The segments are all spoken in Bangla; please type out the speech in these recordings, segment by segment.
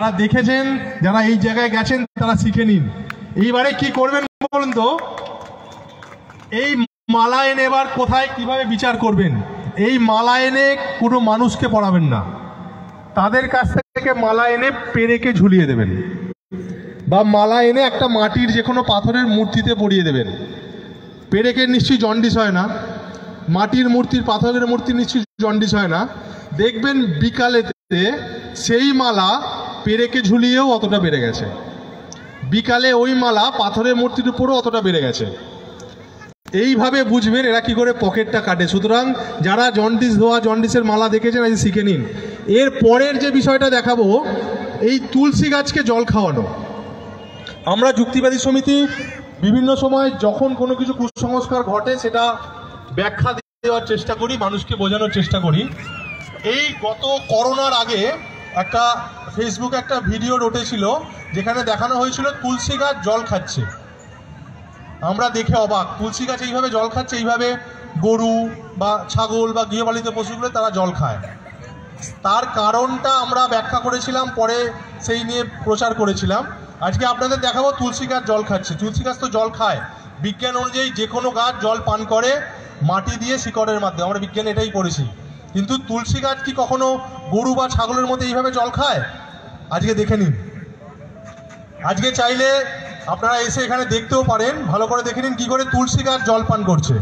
যারা দেখেছেন, যারা এই জায়গায় গেছেন তারা শিখে নিন। এইবারে কি করবেন বলুন তো, এই মালা এনে এবার কোথায় কিভাবে বিচার করবেন। এই মালা এনে কোনো মানুষকে পড়াবেন না, তাদের কাছ থেকে মালা এনে পেরেকে ঝুলিয়ে দেবেন, বা মালা এনে একটা মাটির যে কোনো পাথরের মূর্তিতে পরিয়ে দেবেন। পেরেকের নিশ্চয়ই জন্ডিস হয় না, মাটির মূর্তির পাথরের মূর্তি নিশ্চয়ই জন্ডিস হয় না। দেখবেন বিকালেতে সেই মালা পেরেকে ঝুলিয়েও অতটা বেড়ে গেছে, বিকালে ওই মালা পাথরের মূর্তির উপরও অতটা বেড়ে গেছে। এইভাবে বুঝবেন এরা কি করে পকেটটা কাটে। সুতরাং যারা জন্ডিস ধোয়া জন্ডিসের মালা দেখেছেন আজ শিখে নিন। এর পরের যে বিষয়টা দেখাবো, এই তুলসী গাছকে জল খাওয়ানো। আমরা যুক্তিবাদী সমিতি বিভিন্ন সময় যখন কোনো কিছু কুসংস্কার ঘটে সেটা ব্যাখ্যা দেওয়ার চেষ্টা করি, মানুষকে বোঝানোর চেষ্টা করি। এই গত করোনার আগে একটা ফেসবুকে একটা ভিডিও উঠেছিল যেখানে দেখানো হয়েছিল তুলসী গাছ জল খাচ্ছে। আমরা দেখে অবাক, তুলসী গাছ এইভাবে জল খাচ্ছে, এইভাবে গরু বা ছাগল বা গৃহপালিত পশুগুলো তারা জল খায়। তার কারণটা আমরা ব্যাখ্যা করেছিলাম, পরে সেই নিয়ে প্রচার করেছিলাম। আজকে আপনাদের দেখাবো তুলসী গাছ জল খাচ্ছে। তুলসী গাছ তো জল খায়, বিজ্ঞান অনুযায়ী যে কোনো গাছ জল পান করে মাটি দিয়ে শিকড়ের মাধ্যমে, আমরা বিজ্ঞান এটাই পড়েছি। কিন্তু তুলসী গাছ কি কখনো গরু বা ছাগলের মধ্যে এইভাবে জল খায়? আজকে দেখে নিন। আজকে চাইলে আপনারা এসে এখানে দেখতেও পারেন, ভালো করে দেখে নিন কি করে তুলসী গাছ জল পান করছে।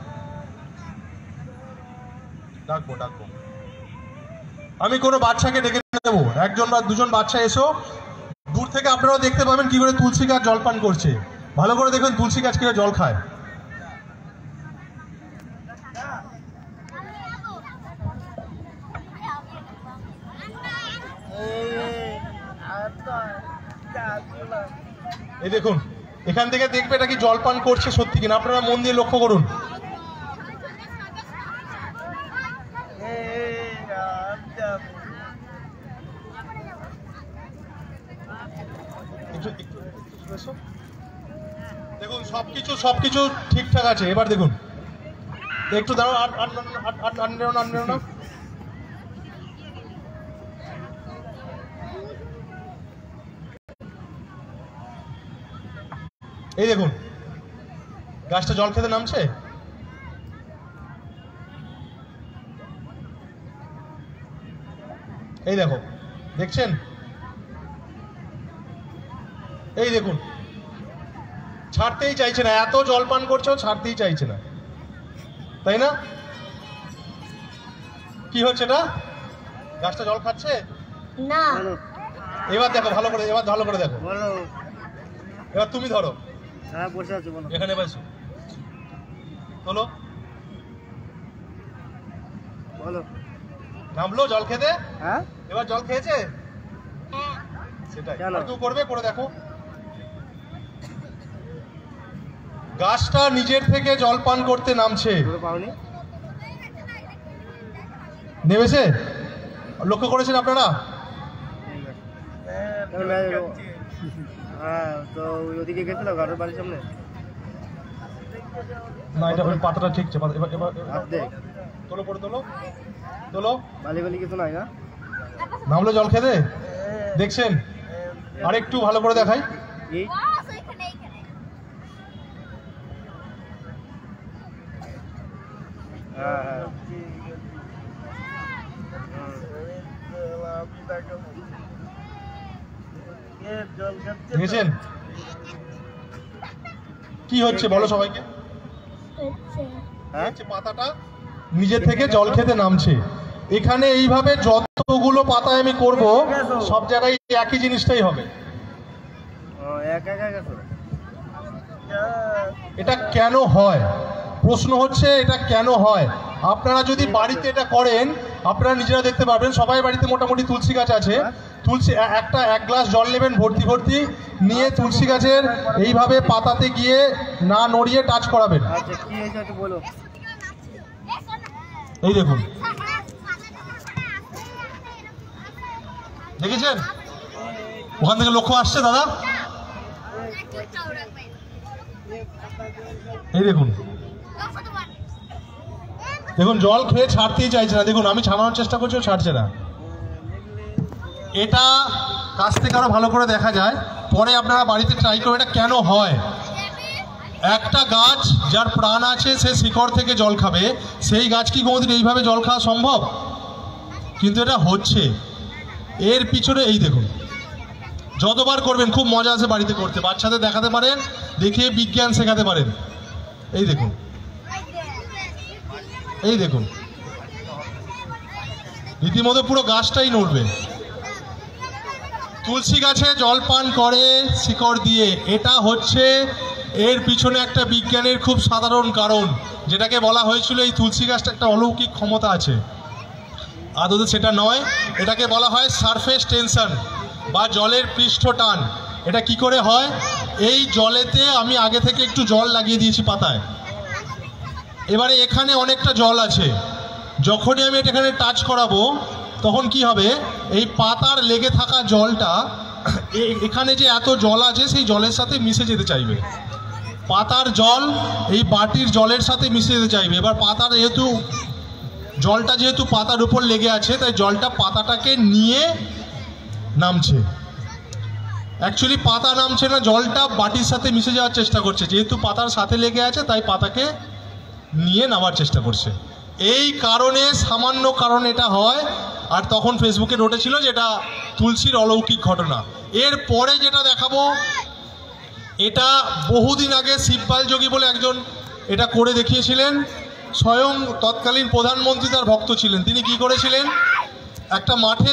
ডাকবো ডাকবো আমি কোনো বাচ্চাকে ডেকে নেবো, একজন বা দুজন বাচ্চা এসো, দূর থেকে আপনারাও দেখতে পাবেন কি করে তুলসী গাছ জল পান করছে। ভালো করে দেখুন তুলসী গাছ কিভাবে জল খায়। এই দেখুন, এখান থেকে দেখবে এটা কি জল পান করছে সত্যি কিনা, আপনারা মন দিয়ে লক্ষ্য করুন। দেখুন সবকিছু ঠিকঠাক আছে। এবার দেখুন, একটু দাঁড়াও, না এই দেখুন গাছটা জল খেতে নামছে। এই দেখো, দেখছেন? এই দেখুন, ছাড়তেই চাইছে না, এত জল পান করছে, ছাড়তেই চাইছে না, তাই না? কি হচ্ছে না? গাছটা জল খাচ্ছে না। এবার দেখো ভালো করে, এবার ভালো করে দেখো। এবার তুমি ধরো, হ্যাঁ বসে আছো, বলো এখানে বসো, বলো বলো। নামলো জল খেতে? হ্যাঁ, এবার জল খেয়েছে। হ্যাঁ, সেটাই কেউ করবে, করে দেখো। গাছটা নিজের থেকে জল পান করতে নামছে, নেমেছে, লক্ষ্য করেছেন আপনারা? হ্যাঁ, তো ওইদিকে গেছিল ঘরের বাড়ির সামনে। না, এটা পাতাটা ঠিক আছে। এবার এবার তোলো, পরে তোলো, তোলো। বালি বালি কিছু নাই না, নামলো জল খেতে, দেখছেন? আর একটু ভালো করে দেখাই। দেখেছেন কি হচ্ছে বলো সবাইকে? পাতাটা নিজে থেকে জল খেতে নামছে। এখানে এইভাবে যতগুলো পাতায় আমি করব সব জায়গায় একই জিনিসটাই হবে। এটা কেন হয়? প্রশ্ন হচ্ছে এটা কেন হয়। আপনারা যদি বাড়িতে এটা করেন আপনারা নিজেরা দেখতে পারবেন। সবাই বাড়িতে মোটামুটি তুলসী গাছ আছে। তুলসী এক গ্লাস জল নেবেন ভর্তি ভর্তি, নিয়ে তুলসী গাছের এইভাবে পাতাতে গিয়ে না নড়িয়ে টাচ করাবেন। এই দেখুন, দেখেছেন? ওখান থেকে লক্ষ্য আসছে দাদা, এই দেখুন দেখুন জল খেয়ে ছাড়তেই চাইছে না। দেখুন আমি ছাড়ানোর চেষ্টা করছি, ছাড়ছে না। এটা কাছ থেকে আরও ভালো করে দেখা যায়, পরে আপনারা বাড়িতে ট্রাই করবেন এটা কেন হয়। একটা গাছ যার প্রাণ আছে সে শিকড় থেকে জল খাবে, সেই গাছ কি কোনোদিন এইভাবে জল খাওয়া সম্ভব? কিন্তু এটা হচ্ছে। এর পিছনে এই দেখুন, যতবার করবেন খুব মজা আছে বাড়িতে করতে, বাচ্চাদের দেখাতে পারেন, দেখিয়ে বিজ্ঞান শেখাতে পারেন। এই দেখুন, এই দেখুন, রীতিমতো পুরো গাছটাই নড়বে। তুলসী গাছে জল পান করে শিকড় দিয়ে, এটা হচ্ছে এর পিছনে একটা বিজ্ঞানের খুব সাধারণ কারণ, যেটাকে বলা হয়েছিল এই তুলসী গাছটা একটা অলৌকিক ক্ষমতা আছে। আদতে সেটা নয়, এটাকে বলা হয় সারফেস টেনশন বা জলের পৃষ্ঠ টান। এটা কি করে হয়? এই জলেতে আমি আগে থেকে একটু জল লাগিয়ে দিয়েছি পাতায়, এবারে এখানে অনেকটা জল আছে, যখনই আমি এটা এখানে টাচ করাবো তখন কি হবে, এই পাতার লেগে থাকা জলটা এখানে যে এত জল আছে সেই জলের সাথে মিশে যেতে চাইবে। পাতার জল এই বাটির জলের সাথে মিশে যেতে চাইবে। এবার পাতার জলটা যেহেতু পাতার উপর লেগে আছে, তাই জলটা পাতাটাকে নিয়ে নামছে। অ্যাকচুয়ালি পাতা নামছে না, জলটা বাটির সাথে মিশে যাওয়ার চেষ্টা করছে, যেহেতু পাতার সাথে লেগে আছে তাই পাতাকে নিয়ে নামার চেষ্টা করছে। এই কারণে, সামান্য কারণ এটা হয়। আর তখন ফেসবুকে উঠেছিল যেটা তুলসীর অলৌকিক ঘটনা। এর পরে যেটা দেখাবো, এটা বহুদিন আগে শিবপাল যোগী বলে একজন এটা করে দেখিয়েছিলেন। স্বয়ং তৎকালীন প্রধানমন্ত্রী তার ভক্ত ছিলেন। তিনি কি করেছিলেন, একটা মাঠে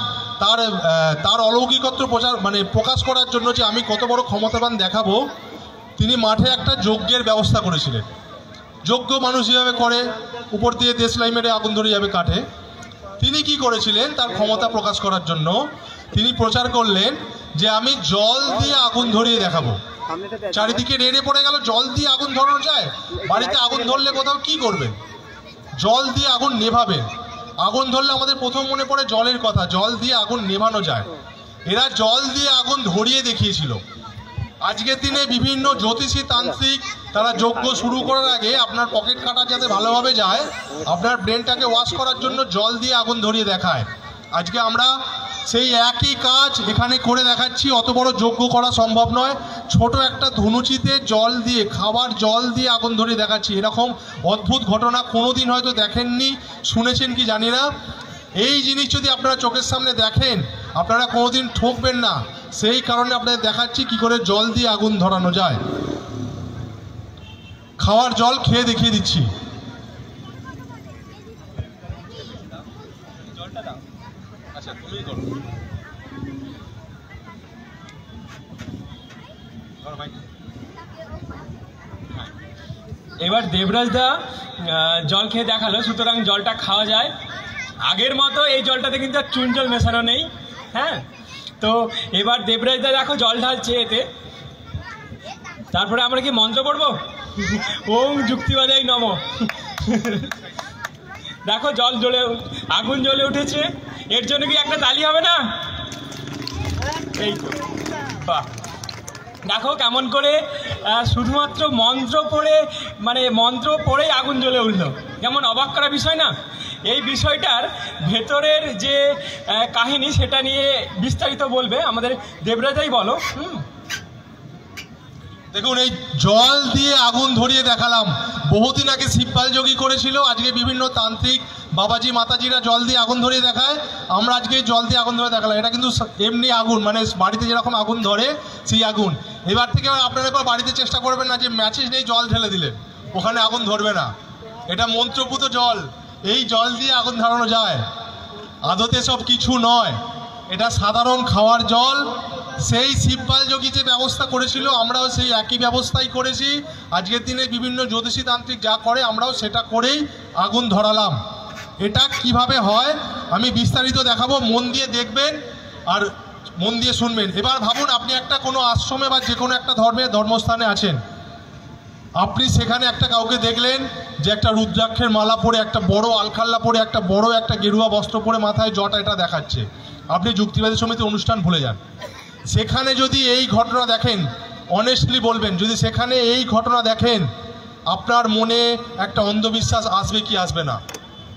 তার অলৌকিকত্ব প্রকাশ করার জন্য যে আমি কত বড় ক্ষমতাবান দেখাবো, তিনি মাঠে একটা যজ্ঞের ব্যবস্থা করেছিলেন। যজ্ঞ মানুষ যেভাবে করে, উপর দিয়ে দেশলাই মেরে আগুন ধরে যাবে কাঠে, তিনি কি করেছিলেন তার ক্ষমতা প্রকাশ করার জন্য তিনি প্রচার করলেন যে আমি জল দিয়ে আগুন ধরিয়ে দেখাবো। চারিদিকে রেড়ে পড়ে গেল, জল দিয়ে আগুন ধরানো যায়? বাড়িতে আগুন ধরলে কোথাও কি করবেন? জল দিয়ে আগুন নেভাবেন। আগুন ধরলে আমাদের প্রথম মনে পড়ে জলের কথা, জল দিয়ে আগুন নেভানো যায়। এরা জল দিয়ে আগুন ধরিয়ে দেখিয়েছিল। আজকের দিনে বিভিন্ন জ্যোতিষী তান্ত্রিক তারা যজ্ঞ শুরু করার আগে আপনার পকেট কাটা যাতে ভালোভাবে যায়, আপনার ব্রেনটাকে ওয়াশ করার জন্য জল দিয়ে আগুন ধরিয়ে দেখায়। আজকে আমরা সেই একই কাজ এখানে করে দেখাচ্ছি। অত বড় যজ্ঞ করা সম্ভব নয়, ছোট একটা ধনুচিতে জল দিয়ে, খাবার জল দিয়ে আগুন ধরিয়ে দেখাচ্ছি। এরকম অদ্ভুত ঘটনা কোনোদিন হয়তো দেখেননি, শুনেছেন কি জানি না। এই জিনিস যদি আপনারা চোখের সামনে দেখেন আপনারা কোনোদিন ঠকবেন না। সেই কারণে আপনাদের দেখাচ্ছি কি করে জল দিয়ে আগুন ধরানো যায়। খাওয়ার জল খেয়ে দেখিয়ে দিচ্ছি। এবার দেবরাজ দা জল খেয়ে দেখালো, সুতরাং জলটা খাওয়া যায়। আগের মতো এই জলটাতে কিন্তু আর চুন জল মেশানো নেই। হ্যাঁ, তো এবার দেবরাজ দা দেখো জল ঢালছে এতে। তারপরে আমরা কি মন্ত্র পড়বো? ওম যুক্তিবাদাই নম। দেখো জল জ্বলে, আগুন জ্বলে উঠেছে। এর জন্য কি একটা তালি হবে না? এই তো, বাহ, দেখো কেমন করে শুধুমাত্র মন্ত্র পড়ে, মন্ত্র পড়েই আগুন জ্বলে উঠলো। যেমন অবাক করা বিষয় না? এই বিষয়টার ভেতরের যে কাহিনী সেটা নিয়ে বিস্তারিত বলবে আমাদের দেবরাজাই। বলো। দেখুন, এই জল দিয়ে আগুন ধরিয়ে দেখালাম বহুদিন আগে শিবপাল যোগী করেছিল। আজকে বিভিন্ন তান্ত্রিক বাবাজি মাতাজিরা জল দিয়ে আগুন ধরিয়ে দেখায়, আমরা আজকে জল দিয়ে আগুন ধরে দেখালাম। এটা কিন্তু এমনি আগুন, বাড়িতে যেরকম আগুন ধরে সেই আগুন। এবার থেকে আপনারা এবার বাড়িতে চেষ্টা করবেন না যে ম্যাচিস নেই জল ঢেলে দিলেন, ওখানে আগুন ধরবে না। এটা মন্ত্রপুত জল, এই জল দিয়ে আগুন ধরানো যায়। আদতে সব কিছু নয়, এটা সাধারণ খাওয়ার জল। সেই শিবপাল যোগী যে ব্যবস্থা করেছিল আমরাও সেই একই ব্যবস্থাই করেছি। আজকের দিনে বিভিন্ন জ্যোতিষী তান্ত্রিক যা করে আমরাও সেটা করেই আগুন ধরালাম। এটা কিভাবে হয় আমি বিস্তারিত দেখাবো, মন দিয়ে দেখবেন আর মন দিয়ে শুনবেন। এবার ভাবুন, আপনি একটা কোনো আশ্রমে বা যে কোনো একটা ধর্মস্থানে আছেন, আপনি সেখানে একটা কাউকে দেখলেন যে একটা রুদ্রাক্ষের মালা পরে, একটা বড় আলখাল্লা পরে, একটা বড় একটা গেরুয়া বস্ত্র পরে, মাথায় জটা এটা দেখাচ্ছে। আপনি যুক্তিবাদী সমিতির অনুষ্ঠান ভুলে যান। সেখানে যদি এই ঘটনা দেখেন, অনেস্টলি বলবেন, যদি সেখানে এই ঘটনা দেখেন আপনার মনে একটা অন্ধবিশ্বাস আসবে কি আসবে না?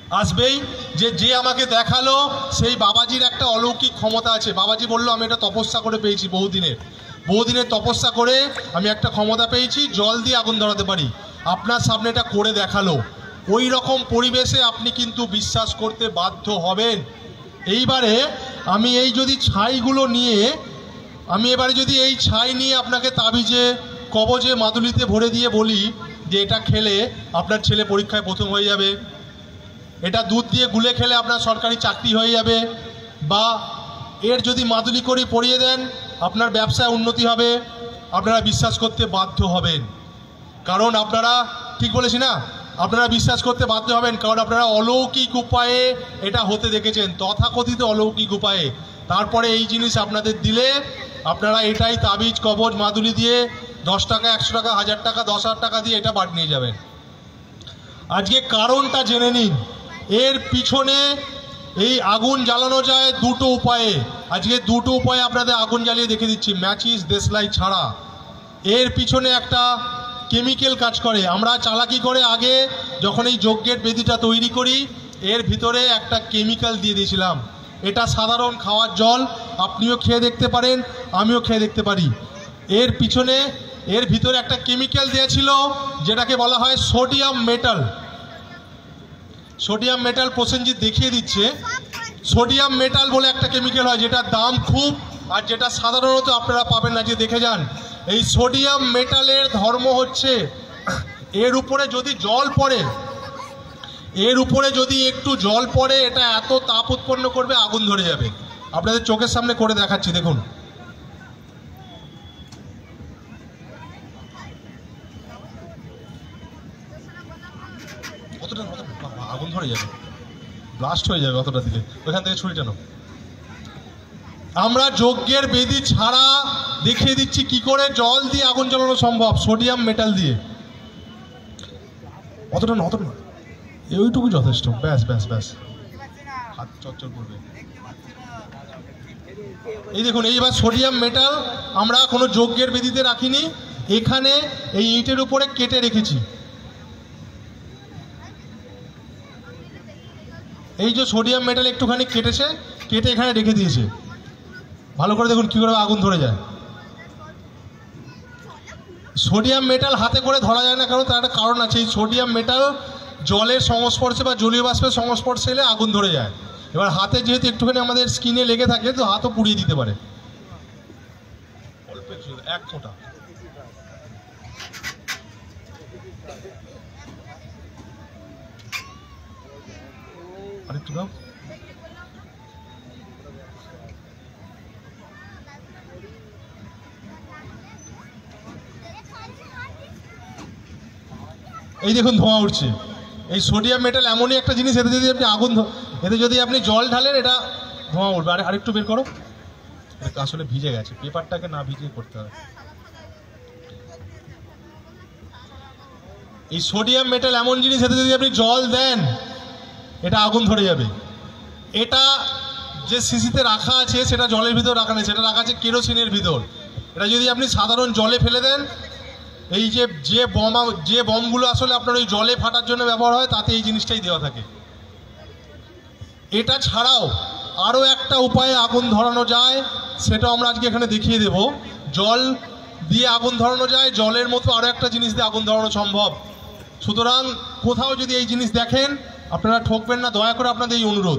আসবেই যে যে আমাকে দেখালো সেই বাবাজির একটা অলৌকিক ক্ষমতা আছে। বাবাজি বললো আমি এটা তপস্যা করে পেয়েছি, বহুদিনের তপস্যা করে আমি একটা ক্ষমতা পেয়েছি, জল দিয়ে আগুন ধরাতে পারি। আপনার সামনে এটা করে দেখালো। ওই রকম পরিবেশে আপনি কিন্তু বিশ্বাস করতে বাধ্য হবেন। এইবারে আমি এই যদি ছাইগুলো নিয়ে এই ছাই নিয়ে আপনাকে তাবিজে কবজে মাদুলিতে ভরে দিয়ে বলি যে এটা খেলে আপনার ছেলে পরীক্ষায় প্রথম হয়ে যাবে, এটা দুধ দিয়ে গুলে খেলে আপনার সরকারি চাকরি হয়ে যাবে, বা এর যদি মাদুলি করে পরিয়ে দেন আপনার ব্যবসায় উন্নতি হবে, আপনারা বিশ্বাস করতে বাধ্য হবেন। কারণ আপনারা, ঠিক বলেছি না, আপনারা বিশ্বাস করতে বাধ্য হবেন কারণ আপনারা অলৌকিক উপায়ে এটা হতে দেখেছেন, তথাকথিত অলৌকিক উপায়ে। তারপরে এই জিনিস আপনাদের দিলে আপনারা এটাই তাবিজ কবজ মাদুলি দিয়ে 10 টাকা 100 টাকা 1000 টাকা 10,000 টাকা দিয়ে এটা বাড়ি নিয়ে যাবেন। আজকে কারণটা জেনে নিন। এর পিছনে এই আগুন জ্বালানো যায় দুটো উপায়ে। আজকে দুটো উপায়ে আপনাদের আগুন জ্বালিয়ে দেখে দিচ্ছি, ম্যাচিস দেশলাই ছাড়া। এর পিছনে একটা কেমিক্যাল কাজ করে। আমরা চালাকি করে আগে যখন এই যজ্ঞের বেদিটা তৈরি করি এর ভিতরে একটা কেমিক্যাল দিয়ে দিয়েছিলাম। এটা সাধারণ খাওয়ার জল, আপনিও খেয়ে দেখতে পারেন, আমিও খেয়ে দেখতে পারি। এর ভিতরে একটা কেমিক্যাল দেওয়া ছিল যেটাকে বলা হয় sodium metal. Sodium metal Prosenjit দেখিয়ে দিচ্ছে। সোডিয়াম মেটাল বলে একটা কেমিক্যাল হয় যেটার দাম খুব, আর যেটা সাধারণত আপনারা পাবেন না, যে দেখে যান। এই সোডিয়াম মেটালের ধর্ম হচ্ছে এর উপরে যদি জল পড়ে, একটু জল পড়ে এটা এত তাপ উৎপন্ন করবে আগুন ধরে যাবে। আপনাদের চোখের সামনে করে দেখাচ্ছি, দেখুন। আগুন ধরে যাবে, ব্লাস্ট হয়ে যাবে অতটা দিলে, ওইখান থেকে ছুরি টানো। আমরা যজ্ঞের বেদি ছাড়া দেখিয়ে দিচ্ছি কি করে জল দিয়ে আগুন জ্বালানো সম্ভব, সোডিয়াম মেটাল দিয়ে। অতটা না, ওইটুকু যথেষ্ট। ব্যাস, হাত চচ্চর করবে। এই দেখুন, এইবার সোডিয়াম মেটাল আমরা কোনো যজ্ঞের বেদিতে রাখিনি, এখানে এই ইটের উপরে কেটে রেখেছি। এই যে সোডিয়াম মেটাল একটুখানি কেটে এখানে রেখে দিয়েছে। ভালো করে দেখুন কি করে আগুন ধরে যায়। সোডিয়াম মেটাল হাতে করে ধরা যায় না, কারণ তার একটা কারণ আছে। এই সোডিয়াম মেটাল জলের সংস্পর্শে বা জলীয় বাষ্পের সংস্পর্শে এলে আগুন ধরে যায়। এবার হাতে যেহেতু একটুখানি আমাদের স্কিনে লেগে থাকে তো হাতও পুড়িয়ে দিতে পারে। অল্প এক ফোঁটা। আরেকটু দাও। এই দেখুন ধোঁয়া উঠছে। এই সোডিয়াম মেটাল এমনই একটা জিনিস, এতে যদি আপনি জল ঢালেন এটা ধোঁয়া উঠবে। আরেকটু বের করো, আসলে ভিজে গেছে, পেপারটাকে না ভিজিয়ে করতে হবে। এই সোডিয়াম মেটাল এমন জিনিস, এতে যদি আপনি জল দেন এটা আগুন ধরে যাবে। এটা যে শিশিতে রাখা আছে সেটা জলের ভিতর রাখা নেই, সেটা রাখা আছে কেরোসিনের ভিতর। এটা যদি আপনি সাধারণ জলে ফেলে দেন, এই যে বমগুলো আসলে আপনার ওই জলে ফাটার জন্য ব্যবহার হয় তাতে এই জিনিসটাই দেওয়া থাকে। এটা ছাড়াও আরও একটা উপায়ে আগুন ধরানো যায়, সেটা আমরা আজকে এখানে দেখিয়ে দেব। জল দিয়ে আগুন ধরানো যায়, জলের মতো আরও একটা জিনিস দিয়ে আগুন ধরানো সম্ভব। সুতরাং কোথাও যদি এই জিনিস দেখেন আপনারা ঠকবেন না, দয়া করে আপনাদের এই অনুরোধ।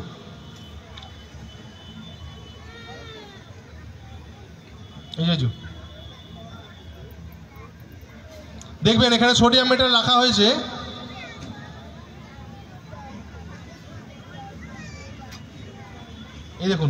দেখবেন এখানে সোডিয়াম মেটাল রাখা হয়েছে। এই দেখুন,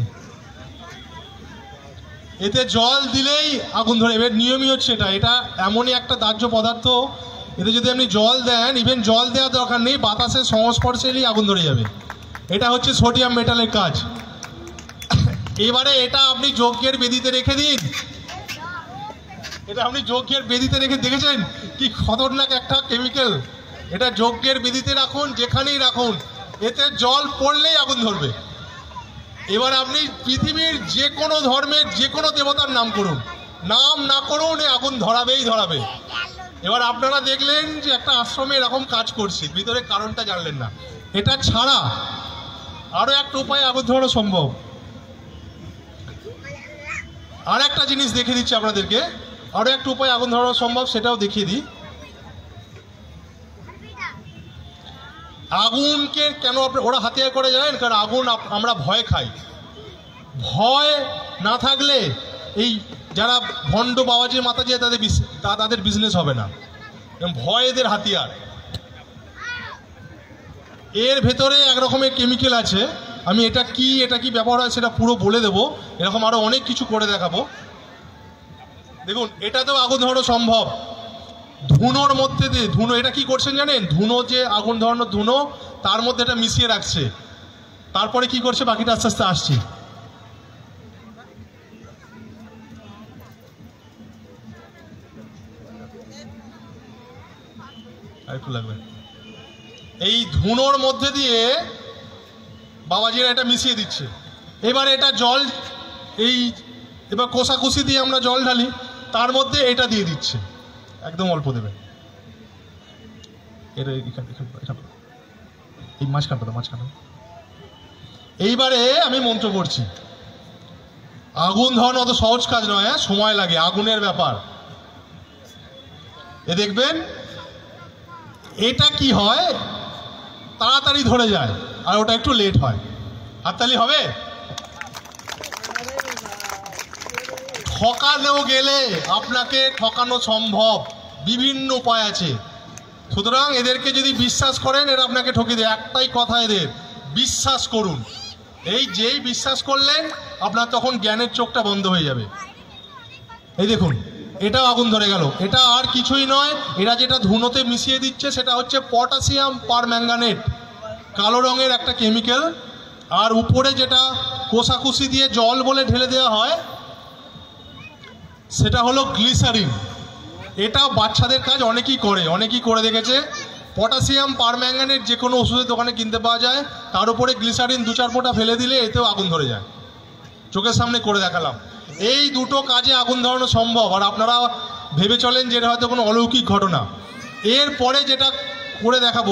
এতে জল দিলেই আগুন ধরে। এবার নিয়মই হচ্ছে এটা এমনই একটা দাহ্য পদার্থ, এতে যদি আপনি জল দেন, ইভেন জল দেওয়ার দরকার নেই, বাতাসের সংস্পর্শে এলেই আগুন ধরে যাবে। এটা হচ্ছে সোডিয়াম মেটালের কাজ। এবারে এটা আপনি যজ্ঞের বেদিতে রেখে দিন। এটা আপনি যজ্ঞের বেদিতে রেখে দেখেছেন কি খতরনাক একটা কেমিক্যাল। এটা যজ্ঞের বেদিতে রাখুন, যেখানেই রাখুন, এতে জল পড়লেই আগুন ধরবে। এবার আপনি পৃথিবীর যে কোনো ধর্মের যে কোনো দেবতার নাম করুন, নাম না করুন, আগুন ধরাবে। এবার আপনারা দেখলেন যে একটা আশ্রমে এরকম কাজ করছে, ভিতরে কারণটা জানলেন না, এটা ছাড়া আরও একটা উপায় আগুন ধরানো সম্ভব। আর একটা জিনিস দেখিয়ে দিচ্ছি আপনাদেরকে, আরও একটা উপায় আগুন ধরানো সম্ভব, সেটাও দেখিয়ে দিই। আগুনকে কেন ওরা হাতিয়ার করে জানেন? কারণ আগুন আমরা ভয় খাই। ভয় না থাকলে এই যারা ভণ্ড বাবাজির মাথা দিয়ে তাদের বিজনেস হবে না। ভয় এদের হাতিয়ার। এর ভেতরে এক রকমের কেমিক্যাল আছে, আমি এটা কি ব্যবহার হয় সেটা পুরো বলে দেবো। এরকম আরো অনেক কিছু করে দেখাবো। দেখুন, এটাতেও আগুন ধরানো সম্ভব। ধুনোর মধ্যে দিয়ে ধুনো, এটা কি করছেন জানেন? ধুনো যে আগুন ধরানোর ধুনো, তার মধ্যে এটা মিশিয়ে রাখছে। তারপরে কি করছে বাকিটা আস্তে আস্তে আসছি। আরেকটু লাগবে। এই ধুনোর মধ্যে দিয়ে বাবাজিরা এটা মিশিয়ে দিচ্ছে। এবার এটা জল, এবার কষাকষি দিয়ে আমরা জল ঢালি, তার মধ্যে এটা দিয়ে দিচ্ছে, একদম অল্প দেবে। এই মাঝখানটা। এইবারে আমি মন্ত্র করছি। আগুন ধরানো অত সহজ কাজ নয়, সময় লাগে, আগুনের ব্যাপার। এ দেখবেন এটা কি হয়, তাড়াতাড়ি ধরে যায়, আর ওটা একটু লেট হয়। হাততালি হবে? ঠকানো গেলে আপনাকে ঠকানো সম্ভব, বিভিন্ন উপায় আছে। সুতরাং এদেরকে যদি বিশ্বাস করেন, এরা আপনাকে ঠকিয়ে দেয়। একটাই কথা এদের, বিশ্বাস করুন। যেই বিশ্বাস করলেন, আপনার তখন জ্ঞানের চোখটা বন্ধ হয়ে যাবে। এই দেখুন, এটাও আগুন ধরে গেল। এটা আর কিছুই নয়, এরা যেটা ধুনোতে মিশিয়ে দিচ্ছে সেটা হচ্ছে পটাশিয়াম পারম্যাঙ্গানেট, কালো রঙের একটা কেমিক্যাল। আর উপরে যেটা কোষাকুষি দিয়ে জল বলে ঢেলে দেওয়া হয়, সেটা হলো গ্লিসারিন। এটা বাচ্চাদের কাজ অনেকেই করে দেখেছে। পটাশিয়াম পারম্যাঙ্গানেট যে কোনো ওষুধের দোকানে কিনতে পাওয়া যায়, তার উপরে গ্লিসারিন 2-4 ফোঁটা ফেলে দিলে এতেও আগুন ধরে যায়। চোখের সামনে করে দেখালাম। এই দুটো কাজে আগুন ধরানো সম্ভব। আর আপনারা ভেবে চলেন যে এটা হয়তো কোনো অলৌকিক ঘটনা। এরপরে যেটা করে দেখাবো,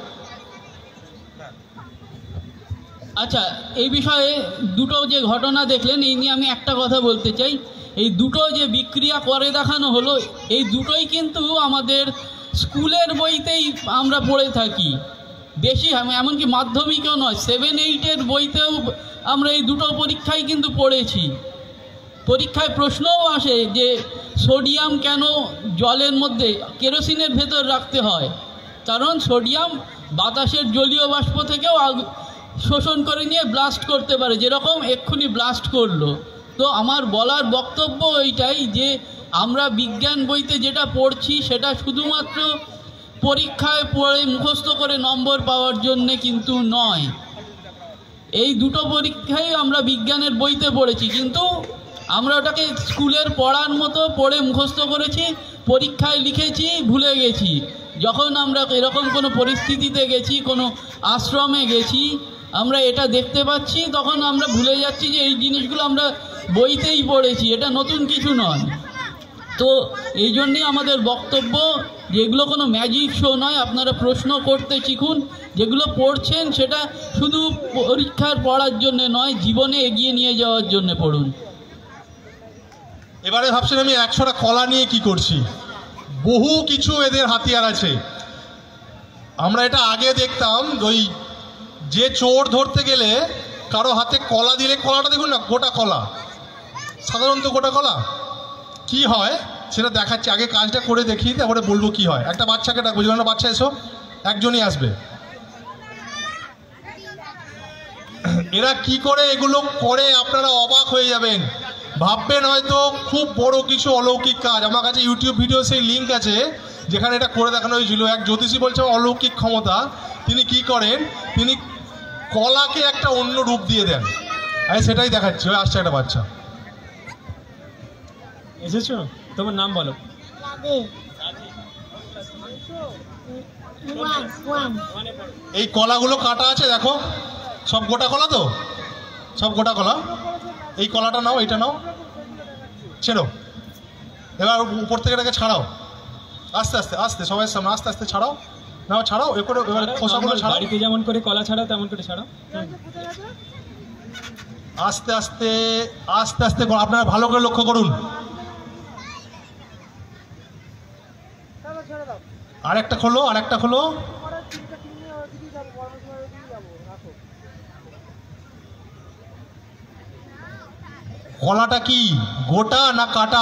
আচ্ছা, এই বিষয়ে দুটো যে ঘটনা দেখলেন, এই নিয়ে আমি একটা কথা বলতে চাই। এই দুটো যে বিক্রিয়া করে দেখানো হলো, এই দুটোই কিন্তু আমাদের স্কুলের বইতেই আমরা পড়ে থাকি। বেশি এমনকি মাধ্যমিকও নয়, 7-8-এর বইতেও আমরা এই দুটো পরীক্ষায় কিন্তু পড়েছি। পরীক্ষায় প্রশ্নও আসে যে সোডিয়াম কেন জলের মধ্যে কেরোসিনের ভেতর রাখতে হয়। কারণ সোডিয়াম বাতাসের জলীয় বাষ্প থেকেও শোষণ করে নিয়ে ব্লাস্ট করতে পারে, যেরকম এক্ষুনি ব্লাস্ট করলো। তো আমার বলার বক্তব্য এইটাই যে আমরা বিজ্ঞান বইতে যেটা পড়ছি সেটা শুধুমাত্র পরীক্ষায় পড়ে মুখস্থ করে নম্বর পাওয়ার জন্যে কিন্তু নয়। এই দুটো পরীক্ষায় আমরা বিজ্ঞানের বইতে পড়েছি, কিন্তু আমরা ওটাকে স্কুলের পড়ার মতো পড়ে মুখস্থ করেছি, পরীক্ষায় লিখেছি, ভুলে গেছি। যখন আমরা এরকম কোনো পরিস্থিতিতে গেছি, কোনো আশ্রমে গেছি, আমরা এটা দেখতে পাচ্ছি, তখন আমরা ভুলে যাচ্ছি যে এই জিনিসগুলো আমরা বইতেই পড়েছি, এটা নতুন কিছু নয়। তো এই জন্যে আমাদের বক্তব্য, যেগুলো কোনো ম্যাজিক শো নয়, আপনারা প্রশ্ন করতে শিখুন। যেগুলো পড়ছেন সেটা শুধু পরীক্ষার পড়ার জন্য নয়, জীবনে এগিয়ে নিয়ে যাওয়ার জন্য পড়ুন। এবারে ভাবছেন আমি 100টা কলা নিয়ে কি করছি। বহু কিছু এদের হাতিয়ার আছে। আমরা এটা আগে দেখতাম, ওই যে চোর ধরতে গেলে কারো হাতে কলা দিলে, কলাটা দেখুন না, গোটা কলা, সাধারণত গোটা কলা কি হয় সেটা দেখাচ্ছি। আগে কাজটা করে দেখি, তারপরে বলবো কি হয়। একটা বাচ্চাকে ডাকবো, যেমন বাচ্চা এসো, একজনই আসবে। এরা কি করে এগুলো করে আপনারা অবাক হয়ে যাবেন, ভাববেন হয়তো খুব বড় কিছু অলৌকিক কাজ। আমার কাছে ইউটিউব ভিডিও সেই লিঙ্ক আছে যেখানে এটা করে দেখানো হয়েছিল। এক জ্যোতিষী বলছে অলৌকিক ক্ষমতা। তিনি কি করেন, তিনি কলাকে একটা অন্য রূপ দিয়ে দেন। আমি সেটাই দেখাচ্ছি। ওই আসছে একটা বাচ্চা। এসেছো? তোমার নাম বলো। এই কলাগুলো কাটা আছে, দেখো, সব গোটা কলা তো, সব গোটা কলা। এই কলাটা নাও, এইটা নাও, ছেড়ো। এবার উপর থেকে এটাকে ছাড়াও, আস্তে আস্তে আস্তে, সবাই সামনে আস্তে আস্তে ছাড়াও। না ছাড়াও এ করে খোসাগুলো ছাড়াও, বাড়িতে যেমন করে কলা ছাড়াও তেমন করে ছাড়াও। আস্তে আস্তে আস্তে আস্তে আপনারা ভালো করে লক্ষ্য করুন। আরেকটা খোলো, আরেকটা খোলো। কলাটা কি গোটা না কাটা?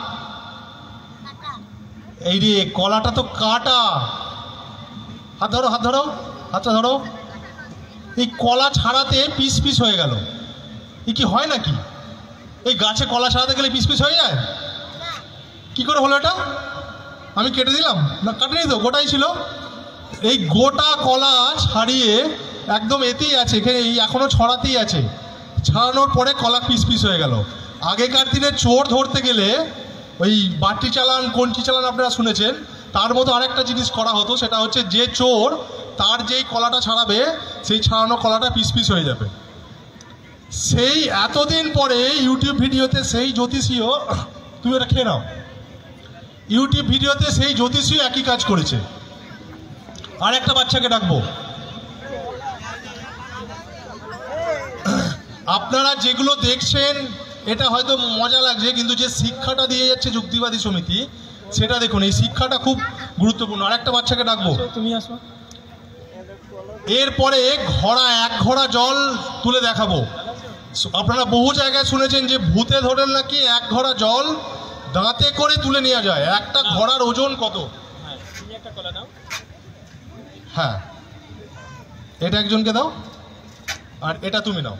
এই রে কলাটা তো কাটা। হাত ধরো, হাত ধরো, হাতটা ধরো। এই কলা ছাড়াতে পিস পিস হয়ে গেল। এ কি হয় নাকি? এই গাছে কলা ছাড়াতে গেলে পিস পিস হয়ে যায়? কি করে হলো এটা? আমি কেটে দিলাম না? কাটেনি তো, গোটাই ছিল। এই গোটা কলা ছাড়িয়ে একদম এতেই আছে, এখানে এখনো ছড়াতেই আছে। ছাড়ানোর পরে কলা পিস পিস হয়ে গেল। আগেকার দিনে চোর ধরতে গেলে ওই বাটি চালান, কঞ্চি চালান আপনারা শুনেছেন, তার মতো আরেকটা জিনিস করা হতো। সেটা হচ্ছে যে চোর তার যেই কলাটা ছাড়াবে সেই ছাড়ানো কলাটা পিস পিস হয়ে যাবে। সেই এতদিন পরে ইউটিউব ভিডিওতে সেই জ্যোতিষীও, তুমি এটা খেয়ে নাও, ইউটিউব ভিডিওতে সেই জ্যোতিষীও একই কাজ করেছে। আর একটা বাচ্চাকে ডাকবো। আপনারা যেগুলো দেখছেন এটা হয়তো মজা লাগছে, কিন্তু যে শিক্ষাটা দিয়ে যাচ্ছে যুক্তিবাদী সমিতি সেটা দেখুন। এই শিক্ষাটা খুব গুরুত্বপূর্ণ। আর একটা বাচ্চাকে ডাকবো, তুমি আসো। এরপরে এক ঘড়া জল তুলে দেখাবো। আপনারা বহু জায়গায় শুনেছেন যে ভূতে ধরেন নাকি এক ঘড়া জল দাঁতে করে তুলে নিয়ে যায়। একটা ঘড়ার ওজন কত? তুমি একটা কলা দাও। হ্যাঁ, এটা একজনকে দাও, আর এটা তুমি নাও।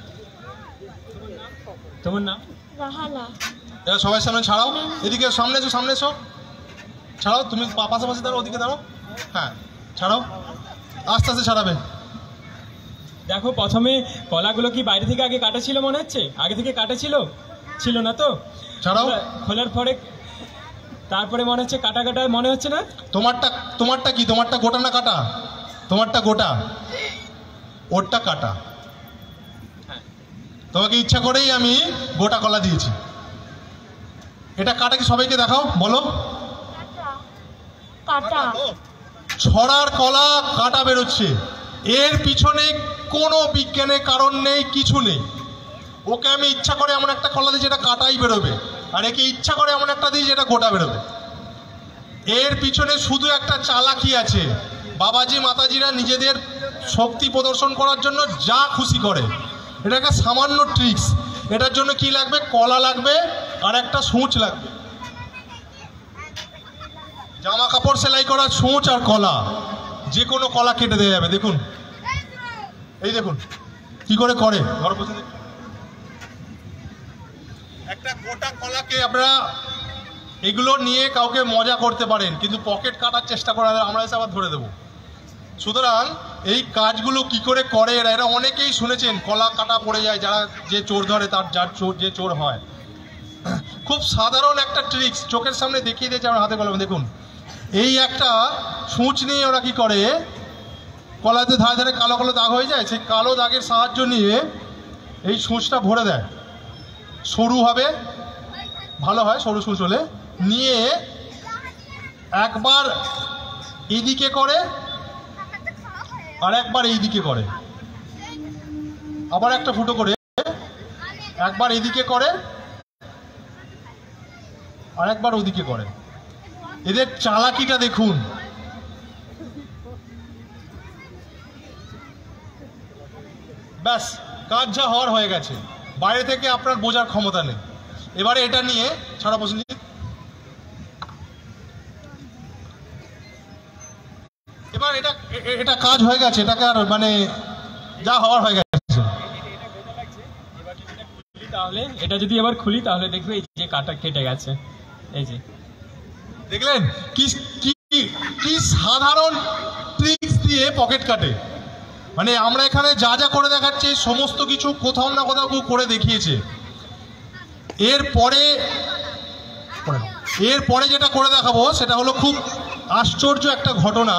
তোমার নাম? রাহালা। এরা সবাই সামনে ছাড়াও, এদিকে সামনে এসো, সামনে এসো, ছাড়াও। তুমি পাশাপাশি দাঁড়াও, ওদিকে দাঁড়াও। হ্যাঁ ছাড়াও, আস্তে আস্তে ছাড়াবে। দেখো প্রথমে কলাগুলো কি বাইরে থেকে আগে কাটা ছিল মনে হচ্ছে? আগে থেকে কাটা ছিল? ছিল না তো? ছাড়াও। খোলার পরে তারপরে মনে হচ্ছে কাটা কাটা মনে হচ্ছে না? তোমারটা কি? তোমারটা গোটা না কাটা? তোমারটা গোটা, ওরটা কাটা। তোমাকে ইচ্ছা করেই আমি গোটা কলা দিয়েছি। এটা কাটা কি সবাইকে দেখাও, বলো। কাটা। ছড়ার কলা কাটা বেরোচ্ছে। এর পিছনে কোনো বিজ্ঞানের কারণ নেই, কিছু নেই। ওকে আমি ইচ্ছা করে এমন একটা কলা দিই যেটা কাটাই বেরোবে, আর একে ইচ্ছা করে এমন একটা দিই যেটা গোটা বেরোবে। এর পিছনে শুধু একটা চালাকি আছে। বাবাজি মাতাজিরা নিজেদের শক্তি প্রদর্শন করার জন্য যা খুশি করে। এটা একটা সামান্য ট্রিক্স। এটার জন্য কি লাগবে? কলা লাগবে আর একটা সূচ লাগবে। জামা কাপড় সেলাই করার সূচ আর কলা, যে কোনো কলা কেটে দেওয়া যাবে। দেখুন, এই দেখুন কি করে করে। একটা গোটা কলাকে আপনারা এগুলো নিয়ে কাউকে মজা করতে পারেন, কিন্তু পকেট কাটার চেষ্টা করা আমরা এসে আবার ধরে দেবো। সুতরাং এই কাজগুলো কি করে করে এরা অনেকেই শুনেছেন, কলা কাটা পড়ে যায় যারা, যে চোর ধরে তার যে চোর হয়। খুব সাধারণ একটা ট্রিক্স চোখের সামনে দেখিয়ে দিয়েছে আমার হাতে কলমে। দেখুন, এই একটা সূচ নিয়ে ওরা কি করে, কলাতে ধারে ধারে কালো কালো দাগ হয়ে যায়, সেই কালো দাগের সাহায্য নিয়ে এই সূচটা ভরে দেয়। সরু হবে, ভালো হয় সরু সূচ হলে। নিয়ে একবার এইদিকে করে আর একবার এইদিকে করে, আবার একটা ফুটো করে একবার এইদিকে করে আর একবার ওদিকে করে। এদের চালাকিটা দেখুন। ব্যাস, কাজ যা হওয়ার হয়ে গেছে। বাইরে থেকে আপনার বোঝার ক্ষমতা নেই। এবারে এটা নিয়ে ছাড়া বসে, এবার এটা কাজ হয়ে গেছে। এটাকে আর মানে যা হওয়ার হয়ে গেছে। তাহলে এটা যদি এবার খুলি তাহলে দেখবে এই যে কাটা কেটে গেছে। এই যে দেখলেন কি কি কি সাধারণ ট্রিক্স দিয়ে পকেট কাটে। মানে আমরা এখানে যা যা করে দেখাচ্ছি সমস্ত কিছু কোথাও না কোথাও করে দেখিয়েছে। এরপরে যেটা করে দেখাবো সেটা হলো খুব আশ্চর্য একটা ঘটনা।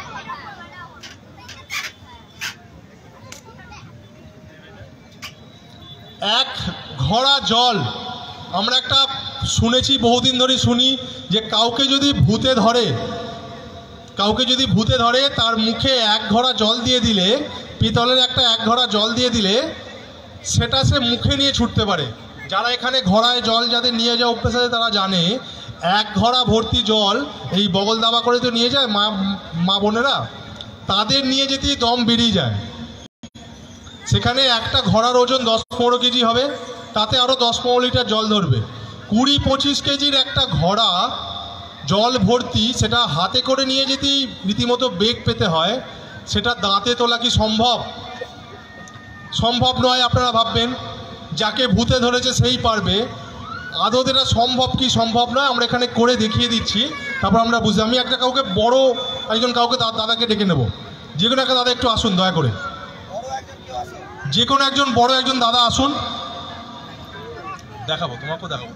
এক ঘড়া জল, আমরা একটা শুনেছি, বহুদিন ধরে শুনি যে কাউকে যদি ভূতে ধরে কাউকে যদি ভূতে ধরে তার মুখে এক ঘড়া জল দিয়ে দিলে, পিতলের একটা এক ঘড়া জল দিয়ে দিলে সেটা সে মুখে নিয়ে ছুটতে পারে। যারা এখানে ঘড়ায় জল যাদের নিয়ে যাওয়া অভ্যাস আছে তারা জানে এক ঘড়া ভর্তি জল এই বগল দাবা করে তো নিয়ে যায় মা বোনেরা, তাদের নিয়ে যেতেই দম বেরিয়ে যায়। সেখানে একটা ঘড়ার ওজন 10-15 কেজি হবে, তাতে আরও 10-15 লিটার জল ধরবে। 20-25 কেজির একটা ঘড়া জল ভর্তি, সেটা হাতে করে নিয়ে যেতেই রীতিমতো বেগ পেতে হয়। সেটা দাঁতে তোলা কি সম্ভব? সম্ভব নয়। আপনারা ভাববেন যাকে ভূতে ধরেছে সেই পারবে, আদৌ এটা সম্ভব কি সম্ভব নয় আমরা এখানে করে দেখিয়ে দিচ্ছি, তারপর আমরা বুঝি। আমি একটা কাউকে বড় একজন কাউকে দাদাকে ডেকে নেব, যে কোনো একটা দাদা একটু আসুন দয়া করে, যে কোনো একজন বড় একজন দাদা আসুন, দেখাবো তোমাকেও দেখাবো।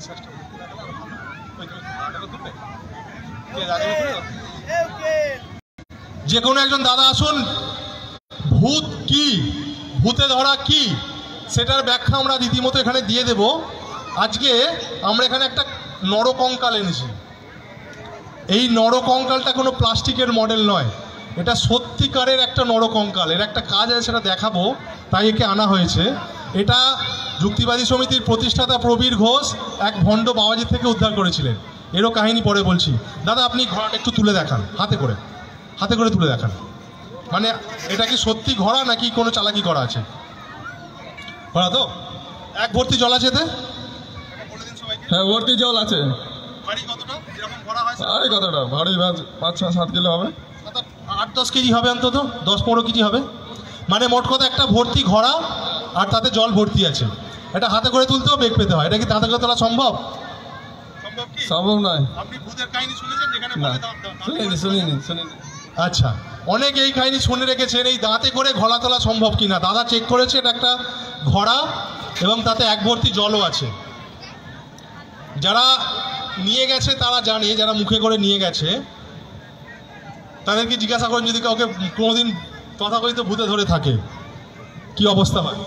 যে কোনো একজন দাদা আসুন। ভূত কি, ভূতে ধরা কি, সেটার ব্যাখ্যা আমরা রীতিমতো এখানে দিয়ে দেব। আজকে আমরা এখানে একটা নরকঙ্কাল এনেছি। এই নরকঙ্কালটা কোনো প্লাস্টিকের মডেল নয়, এটা সত্যিকারের একটা নরকঙ্কাল। এর একটা কাজ আছে, সেটা দেখাবো, তাই একে আনা হয়েছে। এটা যুক্তিবাদী সমিতির প্রতিষ্ঠাতা প্রবীর ঘোষ এক ভণ্ড বাবাজির থেকে উদ্ধার করেছিলেন। এরও কাহিনী পরে বলছি। দাদা আপনি ঘোড়াটা একটু তুলে দেখান, হাতে করে তুলে দেখান। মানে এটা কি সত্যি ঘোড়া নাকি কোনো চালাকি করা আছে? ঘোড়া তো এক ভর্তি জল আছে এতে? হ্যাঁ ভর্তি জল আছে। ভারী কতটা? এরকম ঘোড়া হয় আরে কতটা ভারী? 5-7 কিলো হবে, 8-10 কেজি হবে, অন্তত 10-15 কেজি হবে। মানে মোট কথা একটা ভর্তি ঘোড়া, আর তাতে জল ভর্তি আছে। এটা হাতে করে তুলতেও বেগ পেতে হয়। এটা কি দাঁতে করে তোলা সম্ভব? সম্ভব নয়। আপনি ভূতের কাহিনী শুনেছেন যেখানে না, শুনিনি। আচ্ছা, অনেক এই কাহিনী শুনে রেখেছেন। এই দাঁতে করে ঘোড়া তোলা সম্ভব কিনা দাদা চেক করেছে। এটা একটা ঘোড়া এবং তাতে এক ভর্তি জলও আছে। যারা নিয়ে গেছে তারা জানে, যারা মুখে করে নিয়ে গেছে তাদেরকে জিজ্ঞাসা করেন যদি কাউকে কোনোদিন তথাকথিত ভূতে ধরে থাকে কি অবস্থা হয়।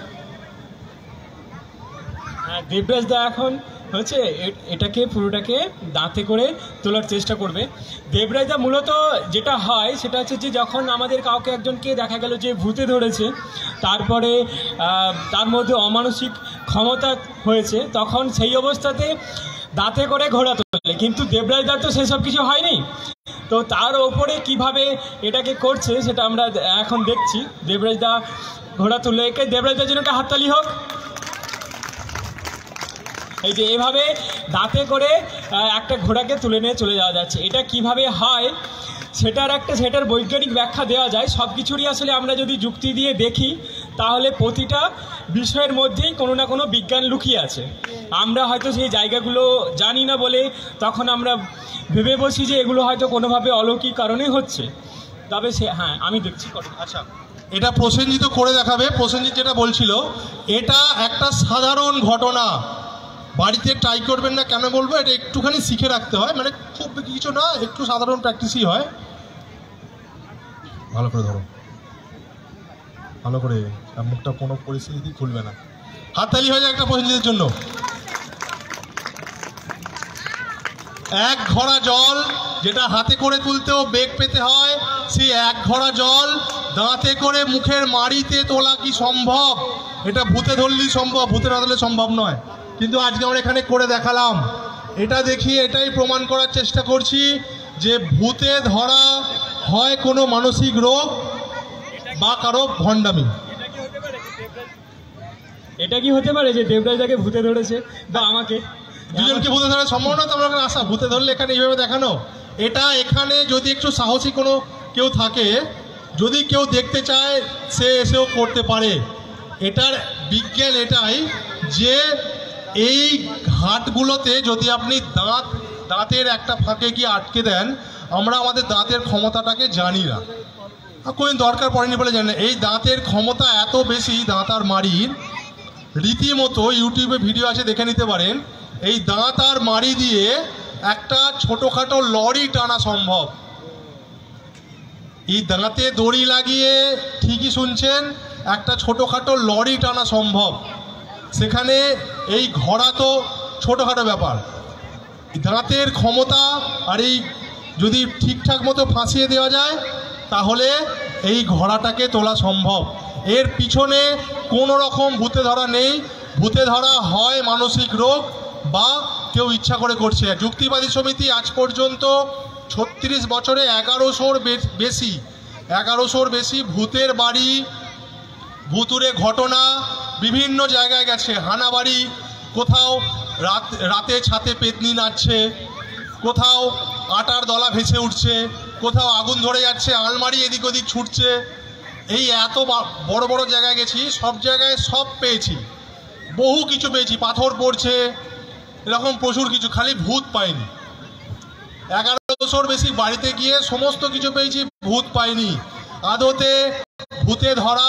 দেবরাজ দা এখন হচ্ছে এটাকে পুরোটাকে দাঁতে করে তোলার চেষ্টা করবে। দেবরাজ দা মূলত যেটা হয় সেটা হচ্ছে যে যখন আমাদের কাউকে একজনকে দেখা গেল যে ভূতে ধরেছে, তারপরে তার মধ্যে অমানসিক ক্ষমতা হয়েছে, তখন সেই অবস্থাতে দাঁতে করে ঘোড়া তোলে। কিন্তু দেবরাজ দার তো সেসব কিছু হয়নি, তো তার ওপরে কিভাবে এটাকে করছে সেটা আমরা এখন দেখছি। দেবরাজ দা ঘোড়া তুলে, একে দেবরাজ দার জন্য একটা হাততালি হোক। এই যে এভাবে দাঁতে করে একটা ঘোড়াকে তুলে নিয়ে চলে যাওয়া যাচ্ছে। এটা কিভাবে হয় সেটার বৈজ্ঞানিক ব্যাখ্যা দেওয়া যায়। সব কিছুরই আসলে আমরা যদি যুক্তি দিয়ে দেখি তাহলে প্রতিটা বিষয়ের মধ্যেই কোনো না কোনো বিজ্ঞান লুকিয়ে আছে। আমরা হয়তো সেই জায়গাগুলো জানি না বলে তখন আমরা ভেবে বসি যে এগুলো হয়তো কোনোভাবে অলৌকিক কারণেই হচ্ছে। তবে হ্যাঁ আমি দেখছি। আচ্ছা, এটা প্রসেনজিৎ করে দেখাবে। প্রসেনজিৎ যেটা বলছিল, এটা একটা সাধারণ ঘটনা, বাড়িতে ট্রাই করবেন না। কেন বলবো, এটা একটুখানি শিখে রাখতে হয়, মানে খুব কিছু না, একটু সাধারণ প্র্যাকটিসই হয়। ভালো করে ধরো, ভালো করে, মুখটা কোনো পরিস্থিতি খুলবে না। হাততালি হয়ে যায় একটা প্রসেনজিতের জন্য। এক ঘড়া জল যেটা হাতে করে তুলতেও বেগ পেতে হয়, সেই এক ঘড়া জল দাঁতে করে মুখের মাড়িতে তোলা কি সম্ভব? এটা ভূতে ধরলেই সম্ভব, ভূতে না ধরলে সম্ভব নয়। কিন্তু আজকে আমরা এখানে করে দেখালাম। এটা দেখিয়ে এটাই প্রমাণ করার চেষ্টা করছি যে ভূতে ধরা হয় কোনো মানসিক রোগ বা কারো ভণ্ডামি। এটা কি হতে পারে যে দেবরাজ দাকে ভূতে ধরেছে বা আমাকে? দুজনকে ভূতে ধরার সম্ভাবনা তো আমরা আসা, ভূতে ধরলে এখানে এইভাবে দেখানো। এটা এখানে যদি একটু সাহসী কোনো কেউ থাকে, যদি কেউ দেখতে চায় সে এসেও করতে পারে। এটার বিজ্ঞান এটাই যে এই ঘাটগুলোতে যদি আপনি দাঁতের একটা ফাঁকে গিয়ে আটকে দেন, আমরা আমাদের দাঁতের ক্ষমতাটাকে জানি না, কোনো দরকার পড়েনি বলে জানি না। এই দাঁতের ক্ষমতা এত বেশি, দাঁত আর মাড়ির, রীতিমতো ইউটিউবে ভিডিও আছে দেখে নিতে পারেন। এই দাঁত আর মাড়ি দিয়ে একটা ছোটোখাটো লরি টানা সম্ভব। এই দাঁতে দড়ি লাগিয়ে, ঠিকই শুনছেন, একটা ছোটোখাটো লরি টানা সম্ভব। সেখানে এই ঘোড়া তো ছোটোখাটো ব্যাপার। দাঁতের ক্ষমতা আর এই যদি ঠিকঠাক মতো ফাঁসিয়ে দেওয়া যায় তাহলে এই ঘোড়াটাকে তোলা সম্ভব। এর পিছনে কোনো রকম ভূতে ধরা নেই। ভূতে ধরা হয় মানসিক রোগ বা কেউ ইচ্ছা করে করছে। যুক্তিবাদী সমিতি আজ পর্যন্ত 36 বছরে 1100-র বেশি ভূতের বাড়ি, ভুতুরে ঘটনা বিভিন্ন জায়গায় গেছে। হানাবাড়ি, কোথাও রাতে ছাতে পেতনি নাচছে, কোথাও আটার দলা ভেসে উঠছে, কোথাও আগুন ধরে যাচ্ছে, আলমারি এদিক ওদিক ছুটছে। এই এত বড় বড় জায়গায় গেছি, সব জায়গায় সব পেয়েছি, বহু কিছু পেয়েছি। পাথর পড়ছে, এরকম প্রচুর কিছু, খালি ভূত পাইনি। 1100-র বেশি বাড়িতে গিয়ে সমস্ত কিছু পেয়েছি, ভূত পাইনি। আদতে ভূতে ধরা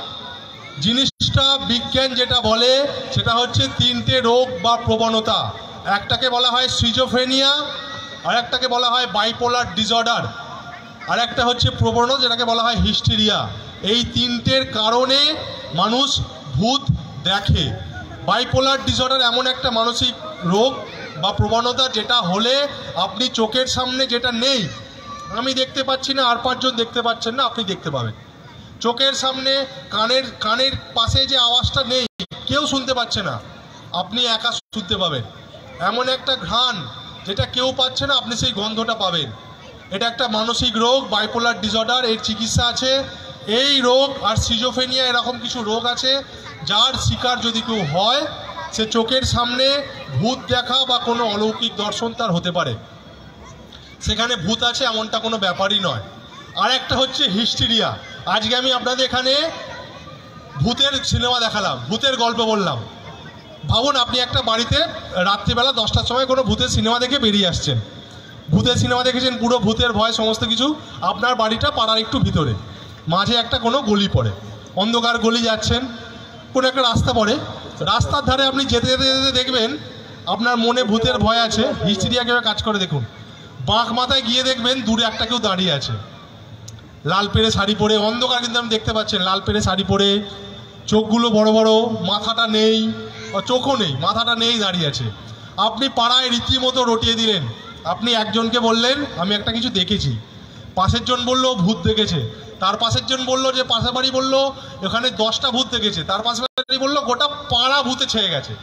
জিনিসটা বিজ্ঞান যেটা বলে সেটা হচ্ছে 3টে রোগ বা প্রবণতা। একটাকে বলা হয় সিজোফ্রেনিয়া, আর একটাকে বলা হয় বাইপোলার ডিসঅর্ডার, আর একটা হচ্ছে প্রবণতা যেটাকে বলা হয় হিস্টেরিয়া। এই 3টের কারণে মানুষ ভূত দেখে। বাইপোলার ডিসঅর্ডার এমন একটা মানসিক রোগ বা প্রবণতা যেটা হলে আপনি চোখের সামনে যেটা নেই, আমি দেখতে পাচ্ছি না, আর 5জন দেখতে পাচ্ছেন না, আপনি দেখতে পাবেন। চোখের সামনে কানের পাশে যে আওয়াজটা নেই, কেউ শুনতে পাচ্ছে না, আপনি একা শুনতে পাবেন। এমন একটা ঘ্রাণ যেটা কেউ পাচ্ছে না, আপনি সেই গন্ধটা পাবেন। এটা একটা মানসিক রোগ, বাইপোলার ডিসঅর্ডার। এর চিকিৎসা আছে। এই রোগ আর সিজোফ্রেনিয়া এরকম কিছু রোগ আছে যার শিকার যদি কেউ হয়, সে চোখের সামনে ভূত দেখা বা কোনো অলৌকিক দর্শন তার হতে পারে। সেখানে ভূত আছে এমনটা কোনো ব্যাপারই নয়। আর একটা হচ্ছে হিস্টেরিয়া। আজকে আমি আপনাদের এখানে ভূতের সিনেমা দেখালাম, ভূতের গল্প বললাম। ভাবুন আপনি একটা বাড়িতে রাত্রিবেলা 10টার সময় কোনো ভূতের সিনেমা দেখে বেরিয়ে আসছেন। ভূতের সিনেমা দেখেছেন, পুরো ভূতের ভয় সমস্ত কিছু। আপনার বাড়িটা পাড়ার একটু ভিতরে, মাঝে একটা কোনো গলি পড়ে, অন্ধকার গলি যাচ্ছেন, কোনো একটা রাস্তা পড়ে, রাস্তার ধারে আপনি যেতে যেতে যেতে দেখবেন আপনার মনে ভূতের ভয় আছে। হিস্টেরিয়া কীভাবে কাজ করে দেখুন। বাঁক মাথায় গিয়ে দেখবেন দূরে একটা কেউ দাঁড়িয়ে আছে, লাল পেরে শাড়ি পরে, অন্ধকার কিন্তু আপনি দেখতে পাচ্ছেন, লাল পেরে শাড়ি পরে, চোখগুলো বড় বড়, মাথাটা নেই, চোখও নেই, মাথাটা নেই, দাঁড়িয়ে আছে। আপনি পাড়ায় রীতিমতো রটিয়ে দিলেন। আপনি একজনকে বললেন আমি একটা কিছু দেখেছি, পাশের জন বলল ভূত দেখেছে, তার পাশের জন বলল যে পাশের বাড়ি বলল এখানে 10টা ভূত দেখেছে, তার পাশের বাড়ি বলল গোটা পাড়া ভূতে ছেয়ে গেছে।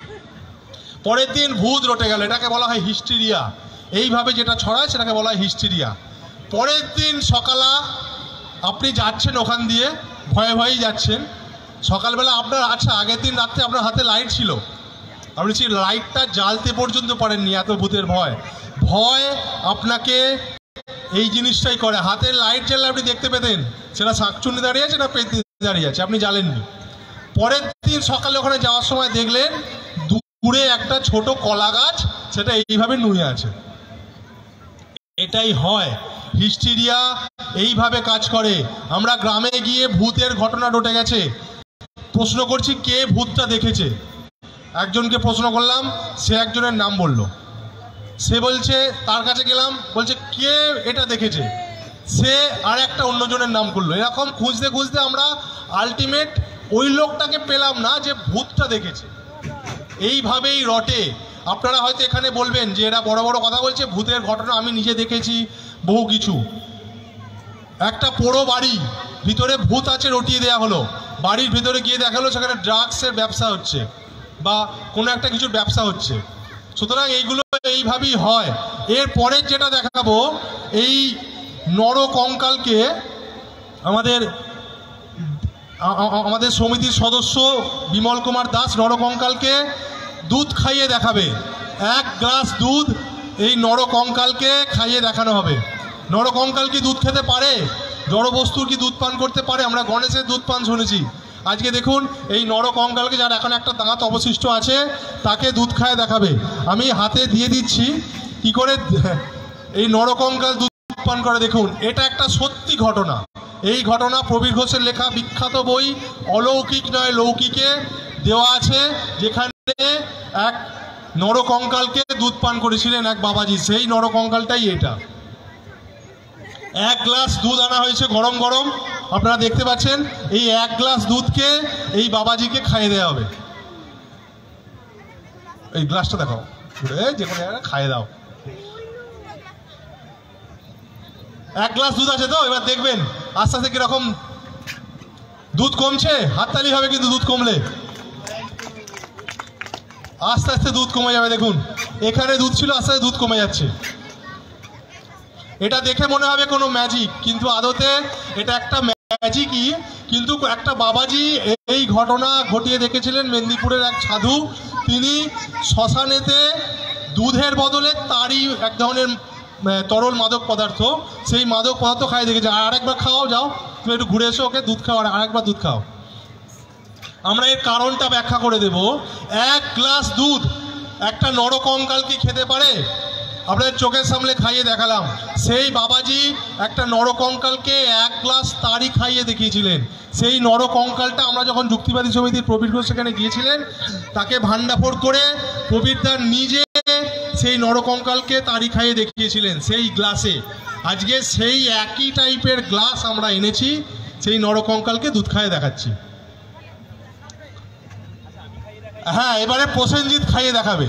পরের দিন ভূত রটে গেল, এটাকে বলা হয় হিস্টেরিয়া। এইভাবে যেটা ছড়ায় সেটাকে বলা হয় হিস্টেরিয়া। পরের দিন সকালা আপনি যাচ্ছেন ওখান দিয়ে, ভয়ে ভয়েই যাচ্ছেন। সকালবেলা আপনার, আচ্ছা আগের দিন রাত্রে আপনার হাতে লাইট ছিল, আপনি সেই লাইটটা জ্বালতে পর্যন্ত পারেননি, এত ভূতের ভয়। ভয় আপনাকে এই জিনিসটাই করে। হাতের লাইট জ্বাললে আপনি দেখতে পেতেন সেটা শাঁকচুন্নি দাঁড়িয়ে আছে না পেতনি দাঁড়িয়ে আছে, আপনি জ্বালেননি। পরের দিন সকালে ওখানে যাওয়ার সময় দেখলেন দূরে একটা ছোট কলা গাছ, সেটা এইভাবে নুয়ে আছে। এটাই হয়, হিস্টেরিয়া এইভাবে কাজ করে। আমরা গ্রামে গিয়ে ভূতের ঘটনা ঘটে গেছে, প্রশ্ন করছি কে ভূতটা দেখেছে। একজনকে প্রশ্ন করলাম, সে একজনের নাম বলল। সে বলছে, তার কাছে গেলাম, বলছে কে এটা দেখেছে, সে আর একটা অন্যজনের নাম করলো। এরকম খুঁজতে খুঁজতে আমরা আলটিমেট ওই লোকটাকে পেলাম না যে ভূতটা দেখেছে। এইভাবেই রটে। আপনারা হয়তো এখানে বলবেন যে এরা বড় বড় কথা বলছে, ভূতের ঘটনা আমি নিজে দেখেছি, বহু কিছু। একটা পোড়ো বাড়ি, ভিতরে ভূত আছে রটিয়ে দেওয়া হলো, বাড়ির ভিতরে গিয়ে দেখা হলো সেখানে ড্রাগসের ব্যবসা হচ্ছে বা কোনো একটা কিছুর ব্যবসা হচ্ছে। সুতরাং এইগুলো এইভাবেই হয়। এর পরের যেটা দেখাবো, এই নরকঙ্কালকে আমাদের সমিতির সদস্য বিমল কুমার দাস নরকঙ্কালকে দুধ খাইয়ে দেখাবে। 1 গ্লাস দুধ এই নরকঙ্কালকে খাইয়ে দেখানো হবে। নরকঙ্কাল কি দুধ খেতে পারে? জড়বস্তুর কি দুধ পান করতে পারে? আমরা গণেশের দুধ পান শুনেছি। আজকে দেখুন এই নরকঙ্কালকে, যার এখন একটা দাঁত অবশিষ্ট আছে, তাকে দুধ খাইয়ে দেখাবে। আমি হাতে দিয়ে দিচ্ছি কি করে এই নরকঙ্কাল দুধ পান করে। দেখুন, এটা একটা সত্যি ঘটনা। এই ঘটনা প্রবীর ঘোষের লেখা বিখ্যাত বই অলৌকিক নয় লৌকিকে দেওয়া আছে, যেখানে এক নরকঙ্কালকে দুধ পান করেছিলেন এক বাবাজি। সেই নরকঙ্কালটাই এটা। 1 গ্লাস দুধ আনা হয়েছে গরম গরম, আপনারা দেখতে পাচ্ছেন। এই 1 গ্লাস দুধকে এই বাবাজিকে খাইয়ে দেওয়া হবে। এই গ্লাসটা দেখাও, যে কোনো খাইয়ে দাও। 1 গ্লাস দুধ আছে তো, এবার দেখবেন আস্তে আস্তে কিরকম দুধ কমছে। হাততালি হবে কিন্তু দুধ কমলে, আস্তে আস্তে দুধ কমে যাবে। দেখুন এখানে দুধ ছিল, আস্তে আস্তে দুধ কমে যাচ্ছে। এটা দেখে মনে হবে কোনো ম্যাজিক, কিন্তু আদতে এটা একটা ম্যাজিকই। কিন্তু একটা বাবাজি এই ঘটনা ঘটিয়ে দেখেছিলেন। মেদিনীপুরের এক সাধু, তিনি শ্মশানেতে দুধের বদলে তারই এক ধরনের তরল মাদক পদার্থ, সেই মাদক পদার্থ খাই দেখেছে। আর আরেকবার খাওয়াও, যাও তুমি একটু ঘুরে এসো, ওকে দুধ খাও, আরেকবার দুধ খাও। আমরা এর কারণটা ব্যাখ্যা করে দেব। 1 গ্লাস দুধ একটা নরকঙ্কালকে খেতে পারে? আপনাদের চোখের সামনে খাইয়ে দেখালাম। সেই বাবাজি একটা নরকঙ্কালকে 1 গ্লাস তারই খাইয়ে দেখিয়েছিলেন। সেই নরকঙ্কালটা আমরা যখন যুক্তিবাদী সমিতির প্রবীর ঘোষ সেখানে গিয়েছিলেন, তাকে ভান্ডাফোড় করে প্রবীরদার নিজে সেই নরকঙ্কালকে তারই খাইয়ে দেখিয়েছিলেন সেই গ্লাসে। আজকে সেই একই টাইপের গ্লাস আমরা এনেছি, সেই নরকঙ্কালকে দুধ খাইয়ে দেখাচ্ছি। হ্যাঁ, এবারে প্রসেনজিৎ খাইয়ে দেখাবে।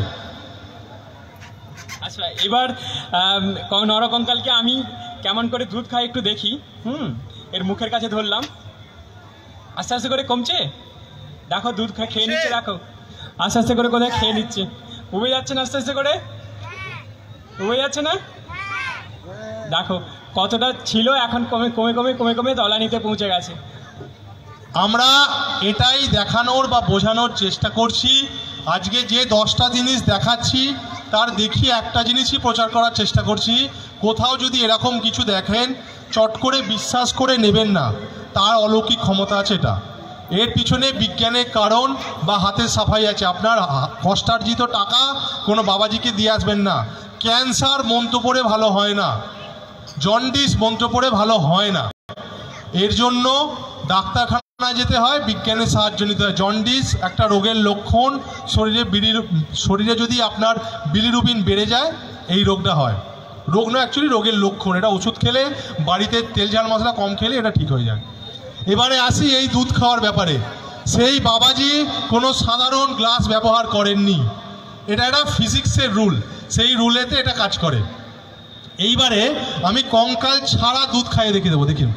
আচ্ছা, এবার নরকঙ্কালকে আমি কেমন করে দুধ খাই একটু দেখি। এর মুখের কাছে ধরলাম, আস্তে আস্তে করে কমছে। দেখো দুধ খেয়ে নিচ্ছে, দেখো আস্তে আস্তে করে কোথায় খেয়ে নিচ্ছে। উবে যাচ্ছে না আস্তে আস্তে করে, উবে যাচ্ছে না। দেখো কতটা ছিল, এখন কমে কমে কমে কমে কমে তলানিতে পৌঁছে গেছে। আমরা এটাই দেখানোর বা বোঝানোর চেষ্টা করছি। আজকে যে 10টা জিনিস দেখাচ্ছি, তার দেখি একটা জিনিসই প্রচার করার চেষ্টা করছি। কোথাও যদি এরকম কিছু দেখেন, চট করে বিশ্বাস করে নেবেন না, তার অলৌকিক ক্ষমতা আছে। এটা এর পিছনে বিজ্ঞানের কারণ বা হাতের সাফাই আছে। আপনার কষ্টার্জিত টাকা কোনো বাবাজিকে দিয়ে আসবেন না। ক্যান্সার মন্ত্র পড়ে ভালো হয় না, জন্ডিস মন্ত্র পড়ে ভালো হয় না। এর জন্য ডাক্তারখানায় যেতে হয়, বিজ্ঞানের সাহায্য নিতে হয়। জন্ডিস একটা রোগের লক্ষণ। শরীরে যদি আপনার বিলিরুবিন বেড়ে যায়, এই রোগটা হয়। রোগ নয়, অ্যাকচুয়ালি রোগের লক্ষণ। এটা ওষুধ খেলে, বাড়িতে তেল ঝাল মশলা কম খেলে এটা ঠিক হয়ে যায়। এবারে আসি এই দুধ খাওয়ার ব্যাপারে। সেই বাবাজি কোনো সাধারণ গ্লাস ব্যবহার করেননি, এটা একটা ফিজিক্সের রুল, সেই রুলেতে এটা কাজ করে। এইবারে আমি কঙ্কাল ছাড়া দুধ খাইয়ে দেখিয়ে দেবো, দেখুন।